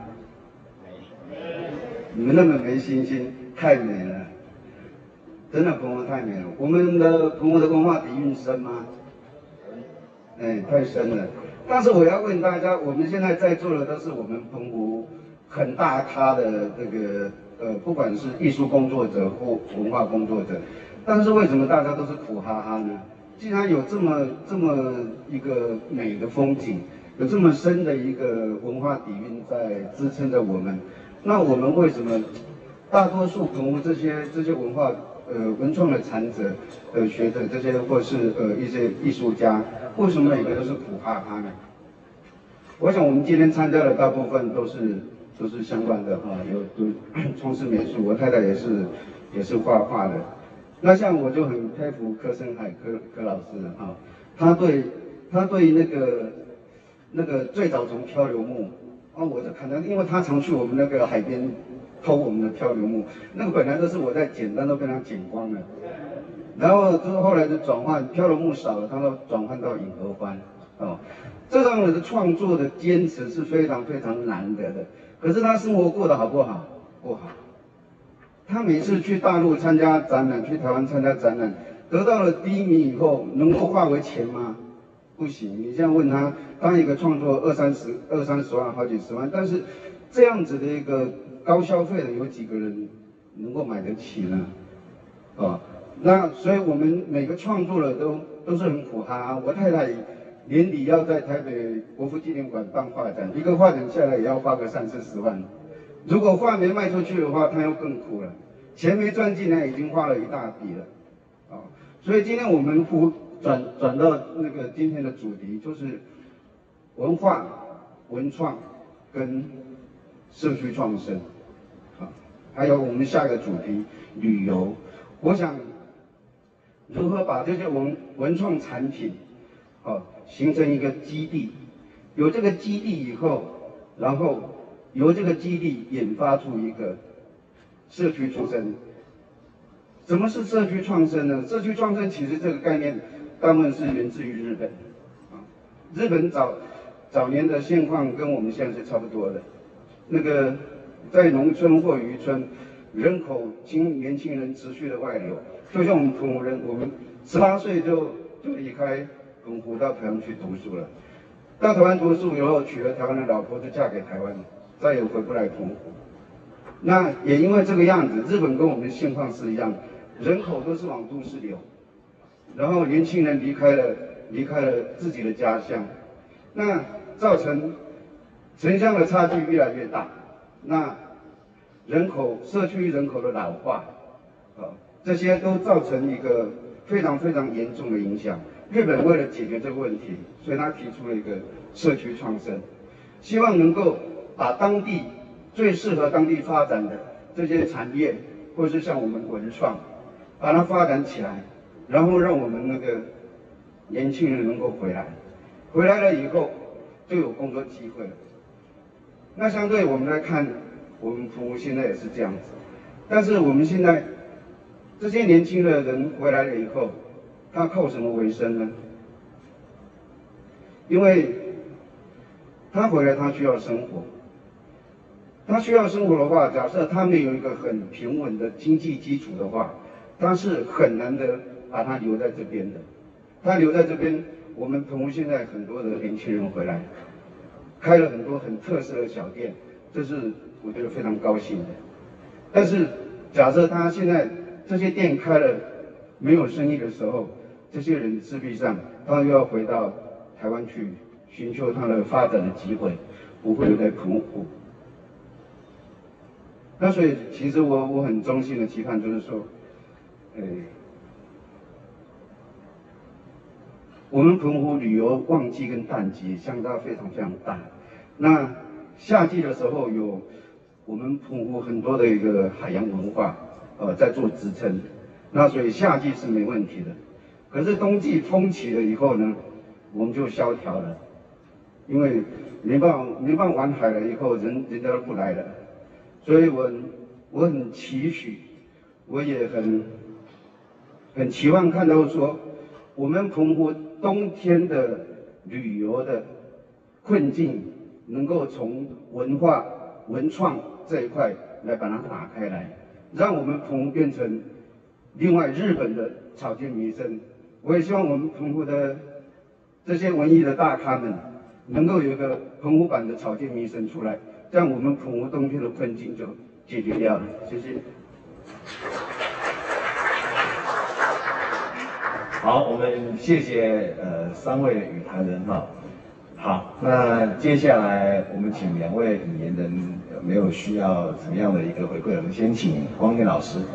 [SPEAKER 7] 你们那么没信心，太美了，真的澎湖太美了。我们的澎湖的文化底蕴深吗？太深了。但是我要问大家，我们现在在座的都是我们澎湖很大咖的这个不管是艺术工作者或文化工作者，但是为什么大家都是苦哈哈呢？既然有这么一个美的风景，有这么深的一个文化底蕴在支撑着我们，那我们为什么大多数澎湖这些文化文创的产者学者这些或是一些艺术家，为什么每个都是苦哈哈呢？我想我们今天参加的大部分都是相关的哈，有从事美术，我太太也是画画的。那像我就很佩服柯生海柯老师哈，他对那个最早从漂流木，我就看到，因为他常去我们那个海边偷我们的漂流木，那个本来都是我在捡，但都被他捡光了。然后之后来的转换，漂流木少了，他都转换到银合欢，这样的创作的坚持是非常非常难得的。可是他生活过得好不好？不好。他每次去大陆参加展览，去台湾参加展览，得到了第1名以后，能够化为钱吗？不行。你这样问他，当一个创作二三十万、好几十万，但是这样子的一个高消费的，有几个人能够买得起呢？那所以我们每个创作的都是很苦哈哈。我太太年底要在台北国父纪念馆办画展，一个画展下来也要花个30-40万。如果画没卖出去的话，他又更苦了，钱没赚进来，已经花了一大笔了，所以今天我们转到那个今天的主题，就是文化、文创跟社区创生，还有我们下一个主题旅游。我想如何把这些文创产品，形成一个基地，有这个基地以后，然后由这个基地研发出一个社区创生。什么是社区创生呢？社区创生其实这个概念大部分是源自于日本，日本早年的现况跟我们现在是差不多的。那个在农村或渔村，人口年轻人持续的外流，就像我们澎湖人，我们18岁就离开澎湖到台湾去读书了。到台湾读书以后，娶了台湾的老婆，就嫁给台湾，再也回不来澎湖。那也因为这个样子，日本跟我们的现况是一样，人口都是往都市流，然后年轻人离开了自己的家乡，那造成城乡的差距越来越大。那社区人口的老化， 这些都造成一个非常非常严重的影响。日本为了解决这个问题，所以他提出了一个社区创生，希望能够把当地最适合当地发展的这些产业，或是像我们文创，把它发展起来，然后让我们那个年轻人能够回来，回来了以后就有工作机会了。那相对我们来看，我们澎湖现在也是这样子，但是我们现在这些年轻的人回来了以后，他靠什么为生呢？因为他回来，他需要生活。他需要生活的话，假设他没有一个很平稳的经济基础的话，他是很难的把他留在这边的。他留在这边，我们澎湖现在很多的年轻人回来，开了很多很特色的小店，这是我觉得非常高兴的。但是假设他现在这些店开了没有生意的时候，这些人势必上他又要回到台湾去寻求他的发展的机会，不会留在澎湖。那所以其实我很衷心的期盼就是说，我们澎湖旅游旺季跟淡季相差非常非常大。那夏季的时候有我们澎湖很多的一个海洋文化，在做支撑，那所以夏季是没问题的。可是冬季风起了以后呢，我们就萧条了，因为没办法玩海了以后，人家都不来了。所以我很期许，我也很期望看到说，我们澎湖冬天的旅游的困境，能够从文化文创这一块来把它打开来，让我们澎湖变成另外日本的草间弥生。我也希望我们澎湖的这些文艺的大咖们，能够有一个澎湖版的草间弥生出来，这样我们澎湖冬天的困境就解决掉了。谢谢。
[SPEAKER 2] 好，我们谢谢3位语坛人哈。好，那接下来我们请2位引言人有没有需要怎么样的一个回馈？我们先请光天老师。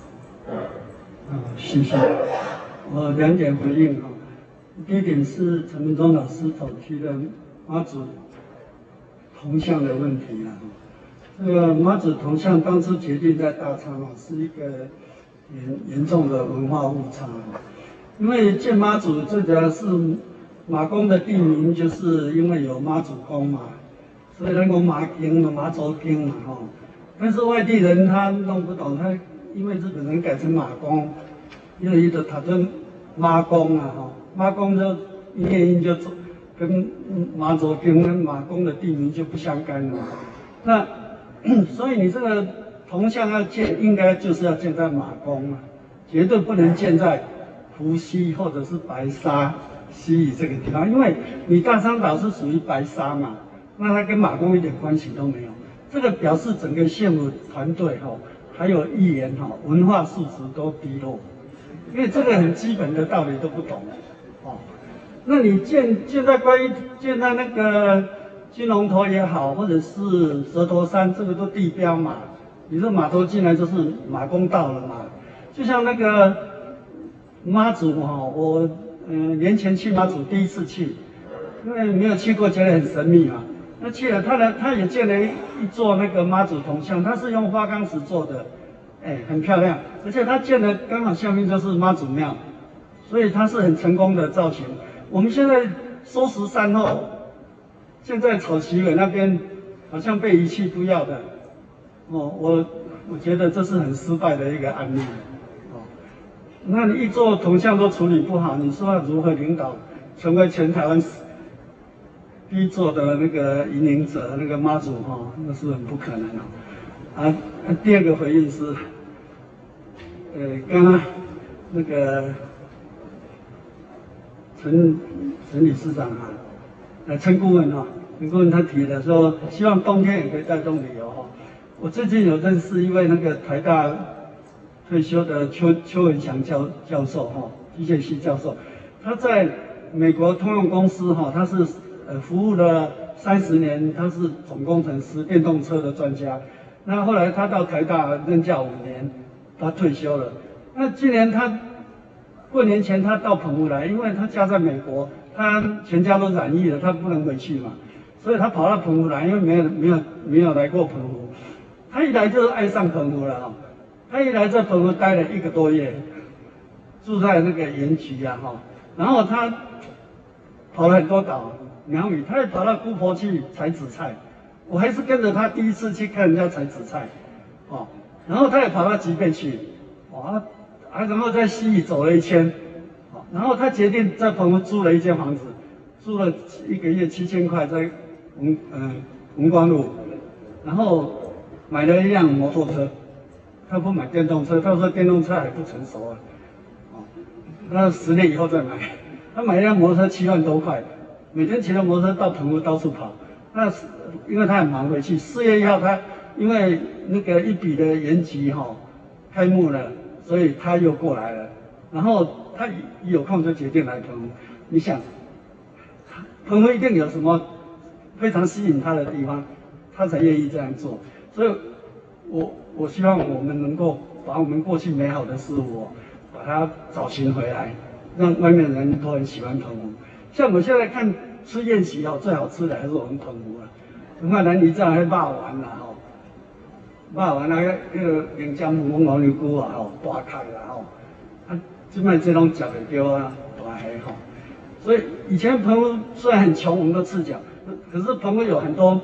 [SPEAKER 3] 谢谢。我2点回应哈。第一点是陈明忠老师所提的妈祖铜像的问题啦。这个妈祖铜像当初决定在大昌是一个严重的文化误差。因为建妈祖最主要是马公的地名，就是因为有妈祖宫嘛，所以那个马经嘛、马祖经嘛哈。但是外地人他弄不懂，他因为日本人改成马公，因为他叫妈公啊哈，妈公就念音就跟马祖经跟马公的地名就不相干了。那所以你这个铜像要建，应该就是要建在马公啊，绝对不能建在湖西或者是白沙西屿这个地方，因为你大昌岛是属于白沙嘛，那它跟马公一点关系都没有。这个表示整个县府团队哈，还有议员哈，文化素质都低落，因为这个很基本的道理都不懂哦。那你建在那个金龙头也好，或者是蛇头山，这个都地标嘛，你这码头进来就是马公道了嘛，就像那个妈祖哈，我年前去妈祖第一次去，因为没有去过，觉得很神秘嘛。那去了，他也建了一座那个妈祖铜像，它是用花岗石做的，很漂亮。而且他建的刚好下面就是妈祖庙，所以它是很成功的造型。我们现在收拾善后，现在草旗尾那边好像被遗弃不要的，我觉得这是很失败的一个案例。那你一座铜像都处理不好，你说要如何领导成为全台湾第一座的那个引领者，那个妈祖哈，那是很不可能的。第二个回应是，刚刚那个陈理事长哈，陈顾问哈，陈顾问他提的说，希望冬天也可以带动旅游哈。我最近有认识一位那个台大退休的邱文祥教授哈，机械系教授，他在美国通用公司哈，他是服务了30年，他是总工程师，电动车的专家。那后来他到台大任教5年， 他退休了。那今年他过年前他到澎湖来，因为他家在美国，他全家都染疫了，他不能回去嘛，所以他跑到澎湖来，因为没有来过澎湖，他一来就爱上澎湖了哈。他一来在澎湖待了1个多月，住在那个盐局啊哈，然后他跑了很多岛苗语，他也跑到姑婆去采紫菜，我还是跟着他第一次去看人家采紫菜，哦，然后他也跑到吉贝去，哇，然后在西屿走了1圈，哦，然后他决定在澎湖租了一间房子，租了1个月7000块，在文光路，然后买了一辆摩托车。他不买电动车，他说电动车还不成熟啊，哦，那10年以后再买。他买一辆摩托车7万多块，每天骑着摩托车到澎湖到处跑。那因为他很忙回去，4月1号他因为那个一笔的延期开幕了，所以他又过来了。然后他一有空就决定来澎湖。你想，澎湖一定有什么非常吸引他的地方，他才愿意这样做。所以我希望我们能够把我们过去美好的事物把它找寻回来，让外面人都很喜欢澎湖。像我现在看吃宴席最好吃的还是我们澎湖啊。你看南泥站还肉丸啦肉丸啊，那个连江湖牦牛菇啊大块啦现在这种吃袂到啊，大黑所以以前澎湖虽然很穷，我们都赤脚，可是澎湖有很多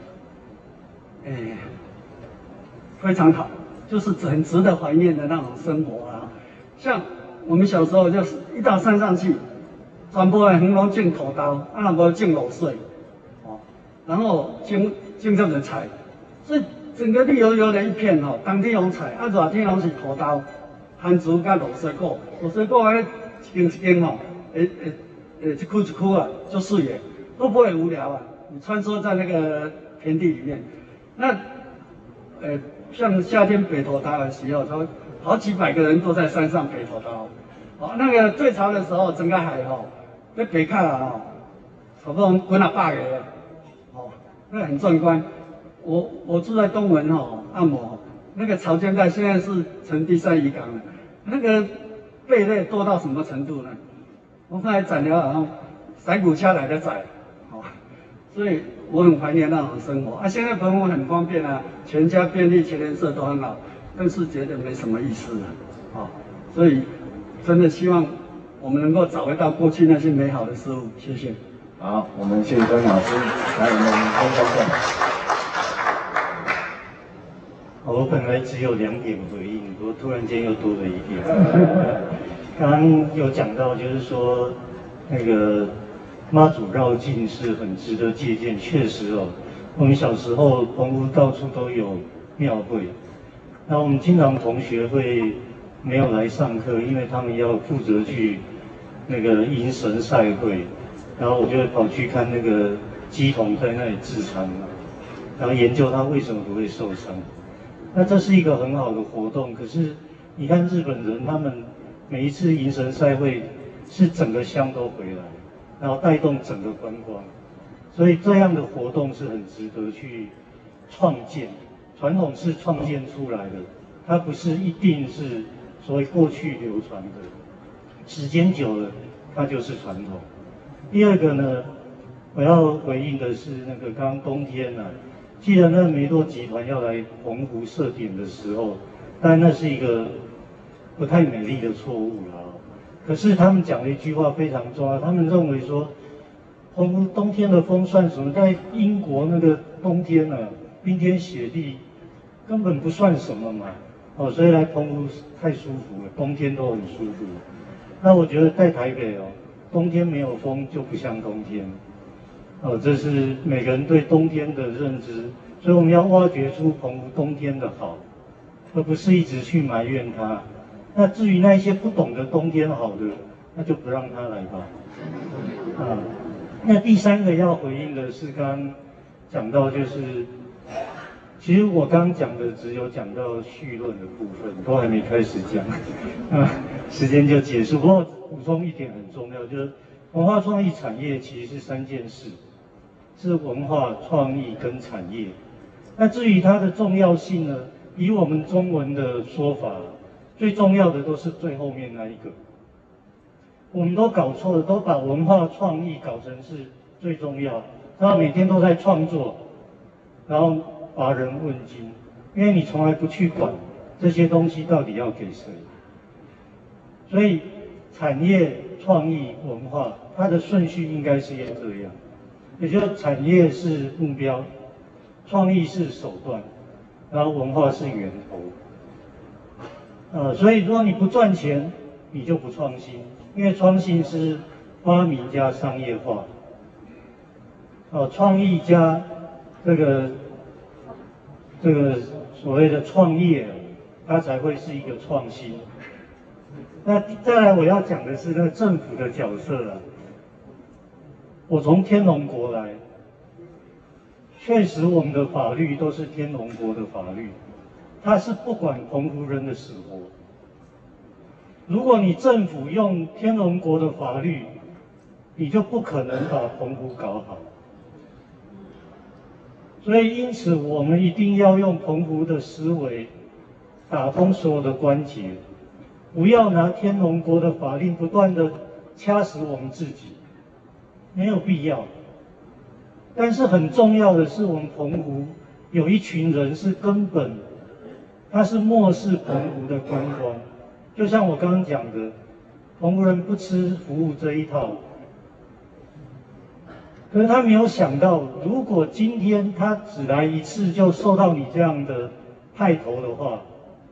[SPEAKER 3] 非常好，就是很值得怀念的那种生活啊。像我们小时候就是一到山上去，全部的园拢种土豆，若无种卤水，然后种这个菜，所以整个绿油油的一片冬天用菜，热天拢是土豆、番薯甲卤水果，卤水果一根一根一区一区啊，就水的，都不会无聊啊。你穿梭在那个田地里面，那像夏天北投岛的时候，都好几百个人都在山上北投岛。那个最潮的时候，整个海在北看差不多几啊百个人，那个很壮观。我住在东门按摩，那个潮间带现在是成第3渔港了，那个贝类多到什么程度呢？我刚才斩了山谷车来的宰，所以我很怀念那种生活啊。现在澎湖很方便啊，全家便利、全联社都很好，但是觉得没什么意思了，所以真的希望我们能够找回到过去那些美好的事物。谢谢。
[SPEAKER 2] 好，我们谢谢张老师，来我们钟教授。
[SPEAKER 4] 我本来只有2点回应，不过突然间又多了1点。刚刚有讲到，就是说那个妈祖绕境是很值得借鉴，确实我们小时候澎湖到处都有庙会，那我们经常同学会没有来上课，因为他们要负责去那个迎神赛会，然后我就会跑去看那个鸡童在那里治伤然后研究他为什么不会受伤。那这是一个很好的活动，可是你看日本人他们每一次迎神赛会是整个乡都回来，然后带动整个观光，所以这样的活动是很值得去创建。传统是创建出来的，它不是一定是所谓过去流传的，时间久了它就是传统。第二个呢，我要回应的是那个刚刚冬天记得那梅洛集团要来澎湖设点的时候，但那是一个不太美丽的错误可是他们讲了一句话非常重要，他们认为说，澎湖冬天的风算什么？在英国那个冬天冰天雪地，根本不算什么嘛。所以来澎湖太舒服了，冬天都很舒服。那我觉得在台北冬天没有风就不像冬天。这是每个人对冬天的认知，所以我们要挖掘出澎湖冬天的好，而不是一直去埋怨它。那至于那些不懂得冬天好的，那就不让他来吧。那第3个要回应的是刚刚讲到，就是其实我刚刚讲的只有讲到绪论的部分，都还没开始讲，时间就结束。不过补充一点很重要，就是文化创意产业其实是3件事。是文化创意跟产业，那至于它的重要性呢？以我们中文的说法， 最重要的都是最后面那一个。我们都搞错了，都把文化创意搞成是最重要，他每天都在创作，然后乏人问津，因为你从来不去管这些东西到底要给谁。所以产业、创意、文化，它的顺序应该是要这样，也就是产业是目标，创意是手段，然后文化是源头。所以如果你不赚钱，你就不创新，因为创新是发明加商业化，创意加这个所谓的创业，它才会是一个创新。那再来我要讲的是那个政府的角色啊。我从天龙国来，确实我们的法律都是天龙国的法律，它是不管澎湖人的死活。如果你政府用天龙国的法律，你就不可能把澎湖搞好。所以因此我们一定要用澎湖的思维，打通所有的关节。不要拿天龙国的法令不断的掐死我们自己，没有必要。但是很重要的是，我们澎湖有一群人是根本，他是漠视澎湖的观光。就像我刚刚讲的，澎湖人不吃服务这一套。可是他没有想到，如果今天他只来一次就受到你这样的派头的话，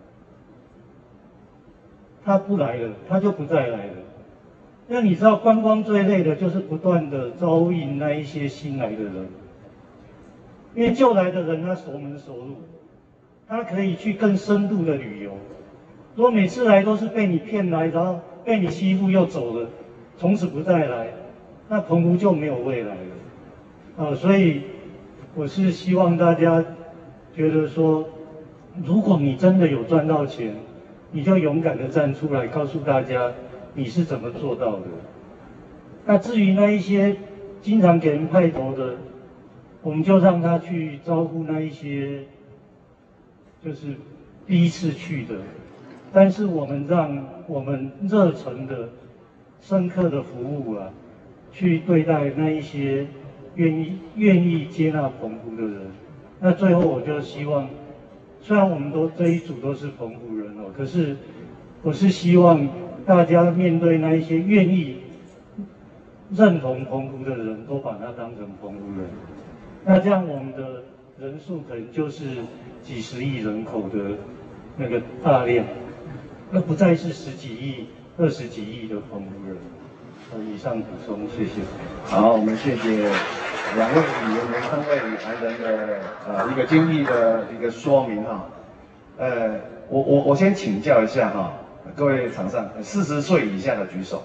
[SPEAKER 4] 他不来了，他就不再来了。那你知道观光最累的就是不断的招引那一些新来的人，因为旧来的人他熟门熟路，他可以去更深度的旅游。如果每次来都是被你骗来，然后被你欺负又走了，从此不再来，那澎湖就没有未来了。所以我是希望大家觉得说，如果你真的有赚到钱，你就勇敢的站出来，告诉大家你是怎么做到的。那至于那一些经常给人派头的，我们就让他去招呼那一些就是第一次去的，但是我们让我们热忱的、深刻的服务啊，去对待那一些愿意接纳澎湖的人。那最后我就希望，虽然我们这一组都是澎湖人哦，可是我是希望大家面对那一些愿意认同澎湖的人，都把它当成澎湖人。那这样我们的人数可能就是几十亿人口的那个大量，那不再是10几亿、20几亿的澎湖人。以上补充，谢谢。
[SPEAKER 2] 好，我们谢谢两位语言人、3位语坛人的一个精辟的一个说明哈。我先请教一下哈，各位场上40岁以下的举手。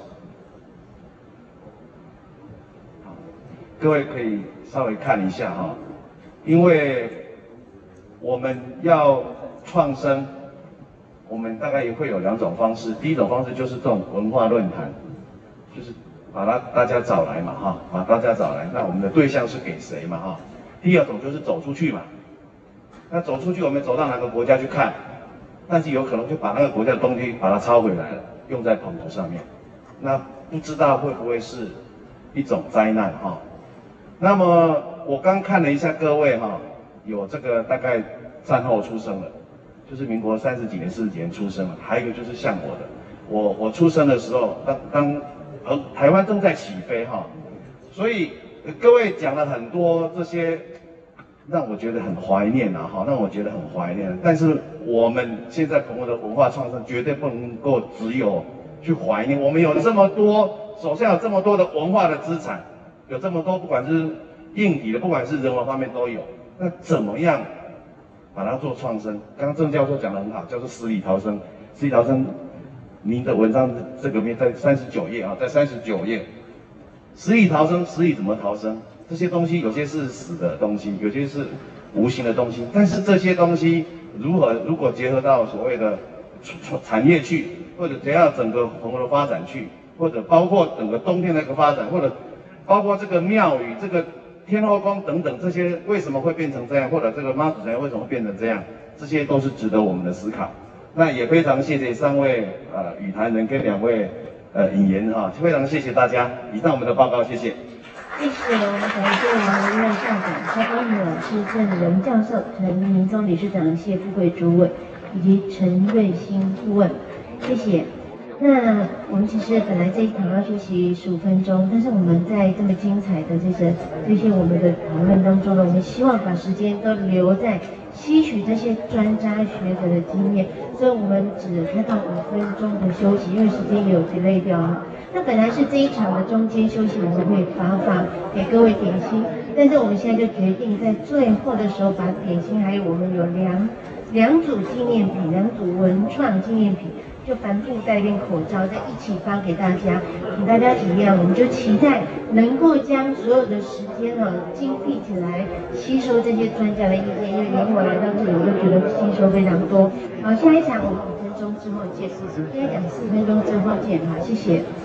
[SPEAKER 2] 好，各位可以稍微看一下哈，因为我们要创生，我们大概也会有2种方式。第一种方式就是这种文化论坛。就是把大家找来嘛，哈，把大家找来，那我们的对象是给谁嘛，哈。第二种就是走出去嘛，那走出去我们走到哪个国家去看，但是有可能就把那个国家的东西把它抄回来了，用在澎湖上面，那不知道会不会是一种灾难哈。那么我刚看了一下各位哈，有这个大概战后出生的，就是民国30几年、40几年出生了，还有一个就是像我的，我出生的时候台湾正在起飞哈，所以各位讲了很多这些，让我觉得很怀念啊哈，让我觉得很怀念。但是我们现在澎湖的文化创生绝对不能够只有去怀念，我们有这么多，手上有这么多的文化的资产，有这么多不管是硬体的，不管是人文方面都有，那怎么样把它做创生？刚刚郑教授讲得很好，叫做死里逃生，死里逃生。您的文章这个面在39页啊，在39页，死里逃生，死里怎么逃生？这些东西有些是死的东西，有些是无形的东西。但是这些东西如果结合到所谓的产业去，或者怎样整个澎湖的发展去，或者包括整个冬天的一个发展，或者包括这个庙宇、这个天后宫等等这些为什么会变成这样，或者这个妈祖神为什么会变成这样，这些都是值得我们的思考。 那也非常谢谢3位语坛人跟2位引言哈，非常谢谢大家。以上我们的报告，谢谢。
[SPEAKER 1] 谢谢我们感谢王文任校长、蔡光宇老师、郑仁教授、陈明宗理事长、谢富贵主委以及陈瑞兴顾问，谢谢。那我们其实本来这一堂要休息15分钟，但是我们在这么精彩的这些我们的讨论当中呢，我们希望把时间都留在吸取这些专家学者的经验，所以我们只开放5分钟的休息，因为时间也有 delay 掉了。那本来是这一场的中间休息，我们会发放给各位点心，但是我们现在就决定在最后的时候把点心还有我们有两组纪念品，2组文创纪念品。就帆布袋跟口罩再一起发给大家，请大家体谅，我们就期待能够将所有的时间精辟起来，吸收这些专家的意见，因为连我来到这里，我都觉得吸收非常多。好，下一场我们5分钟之后见，应该讲4分钟之后见，好，谢谢。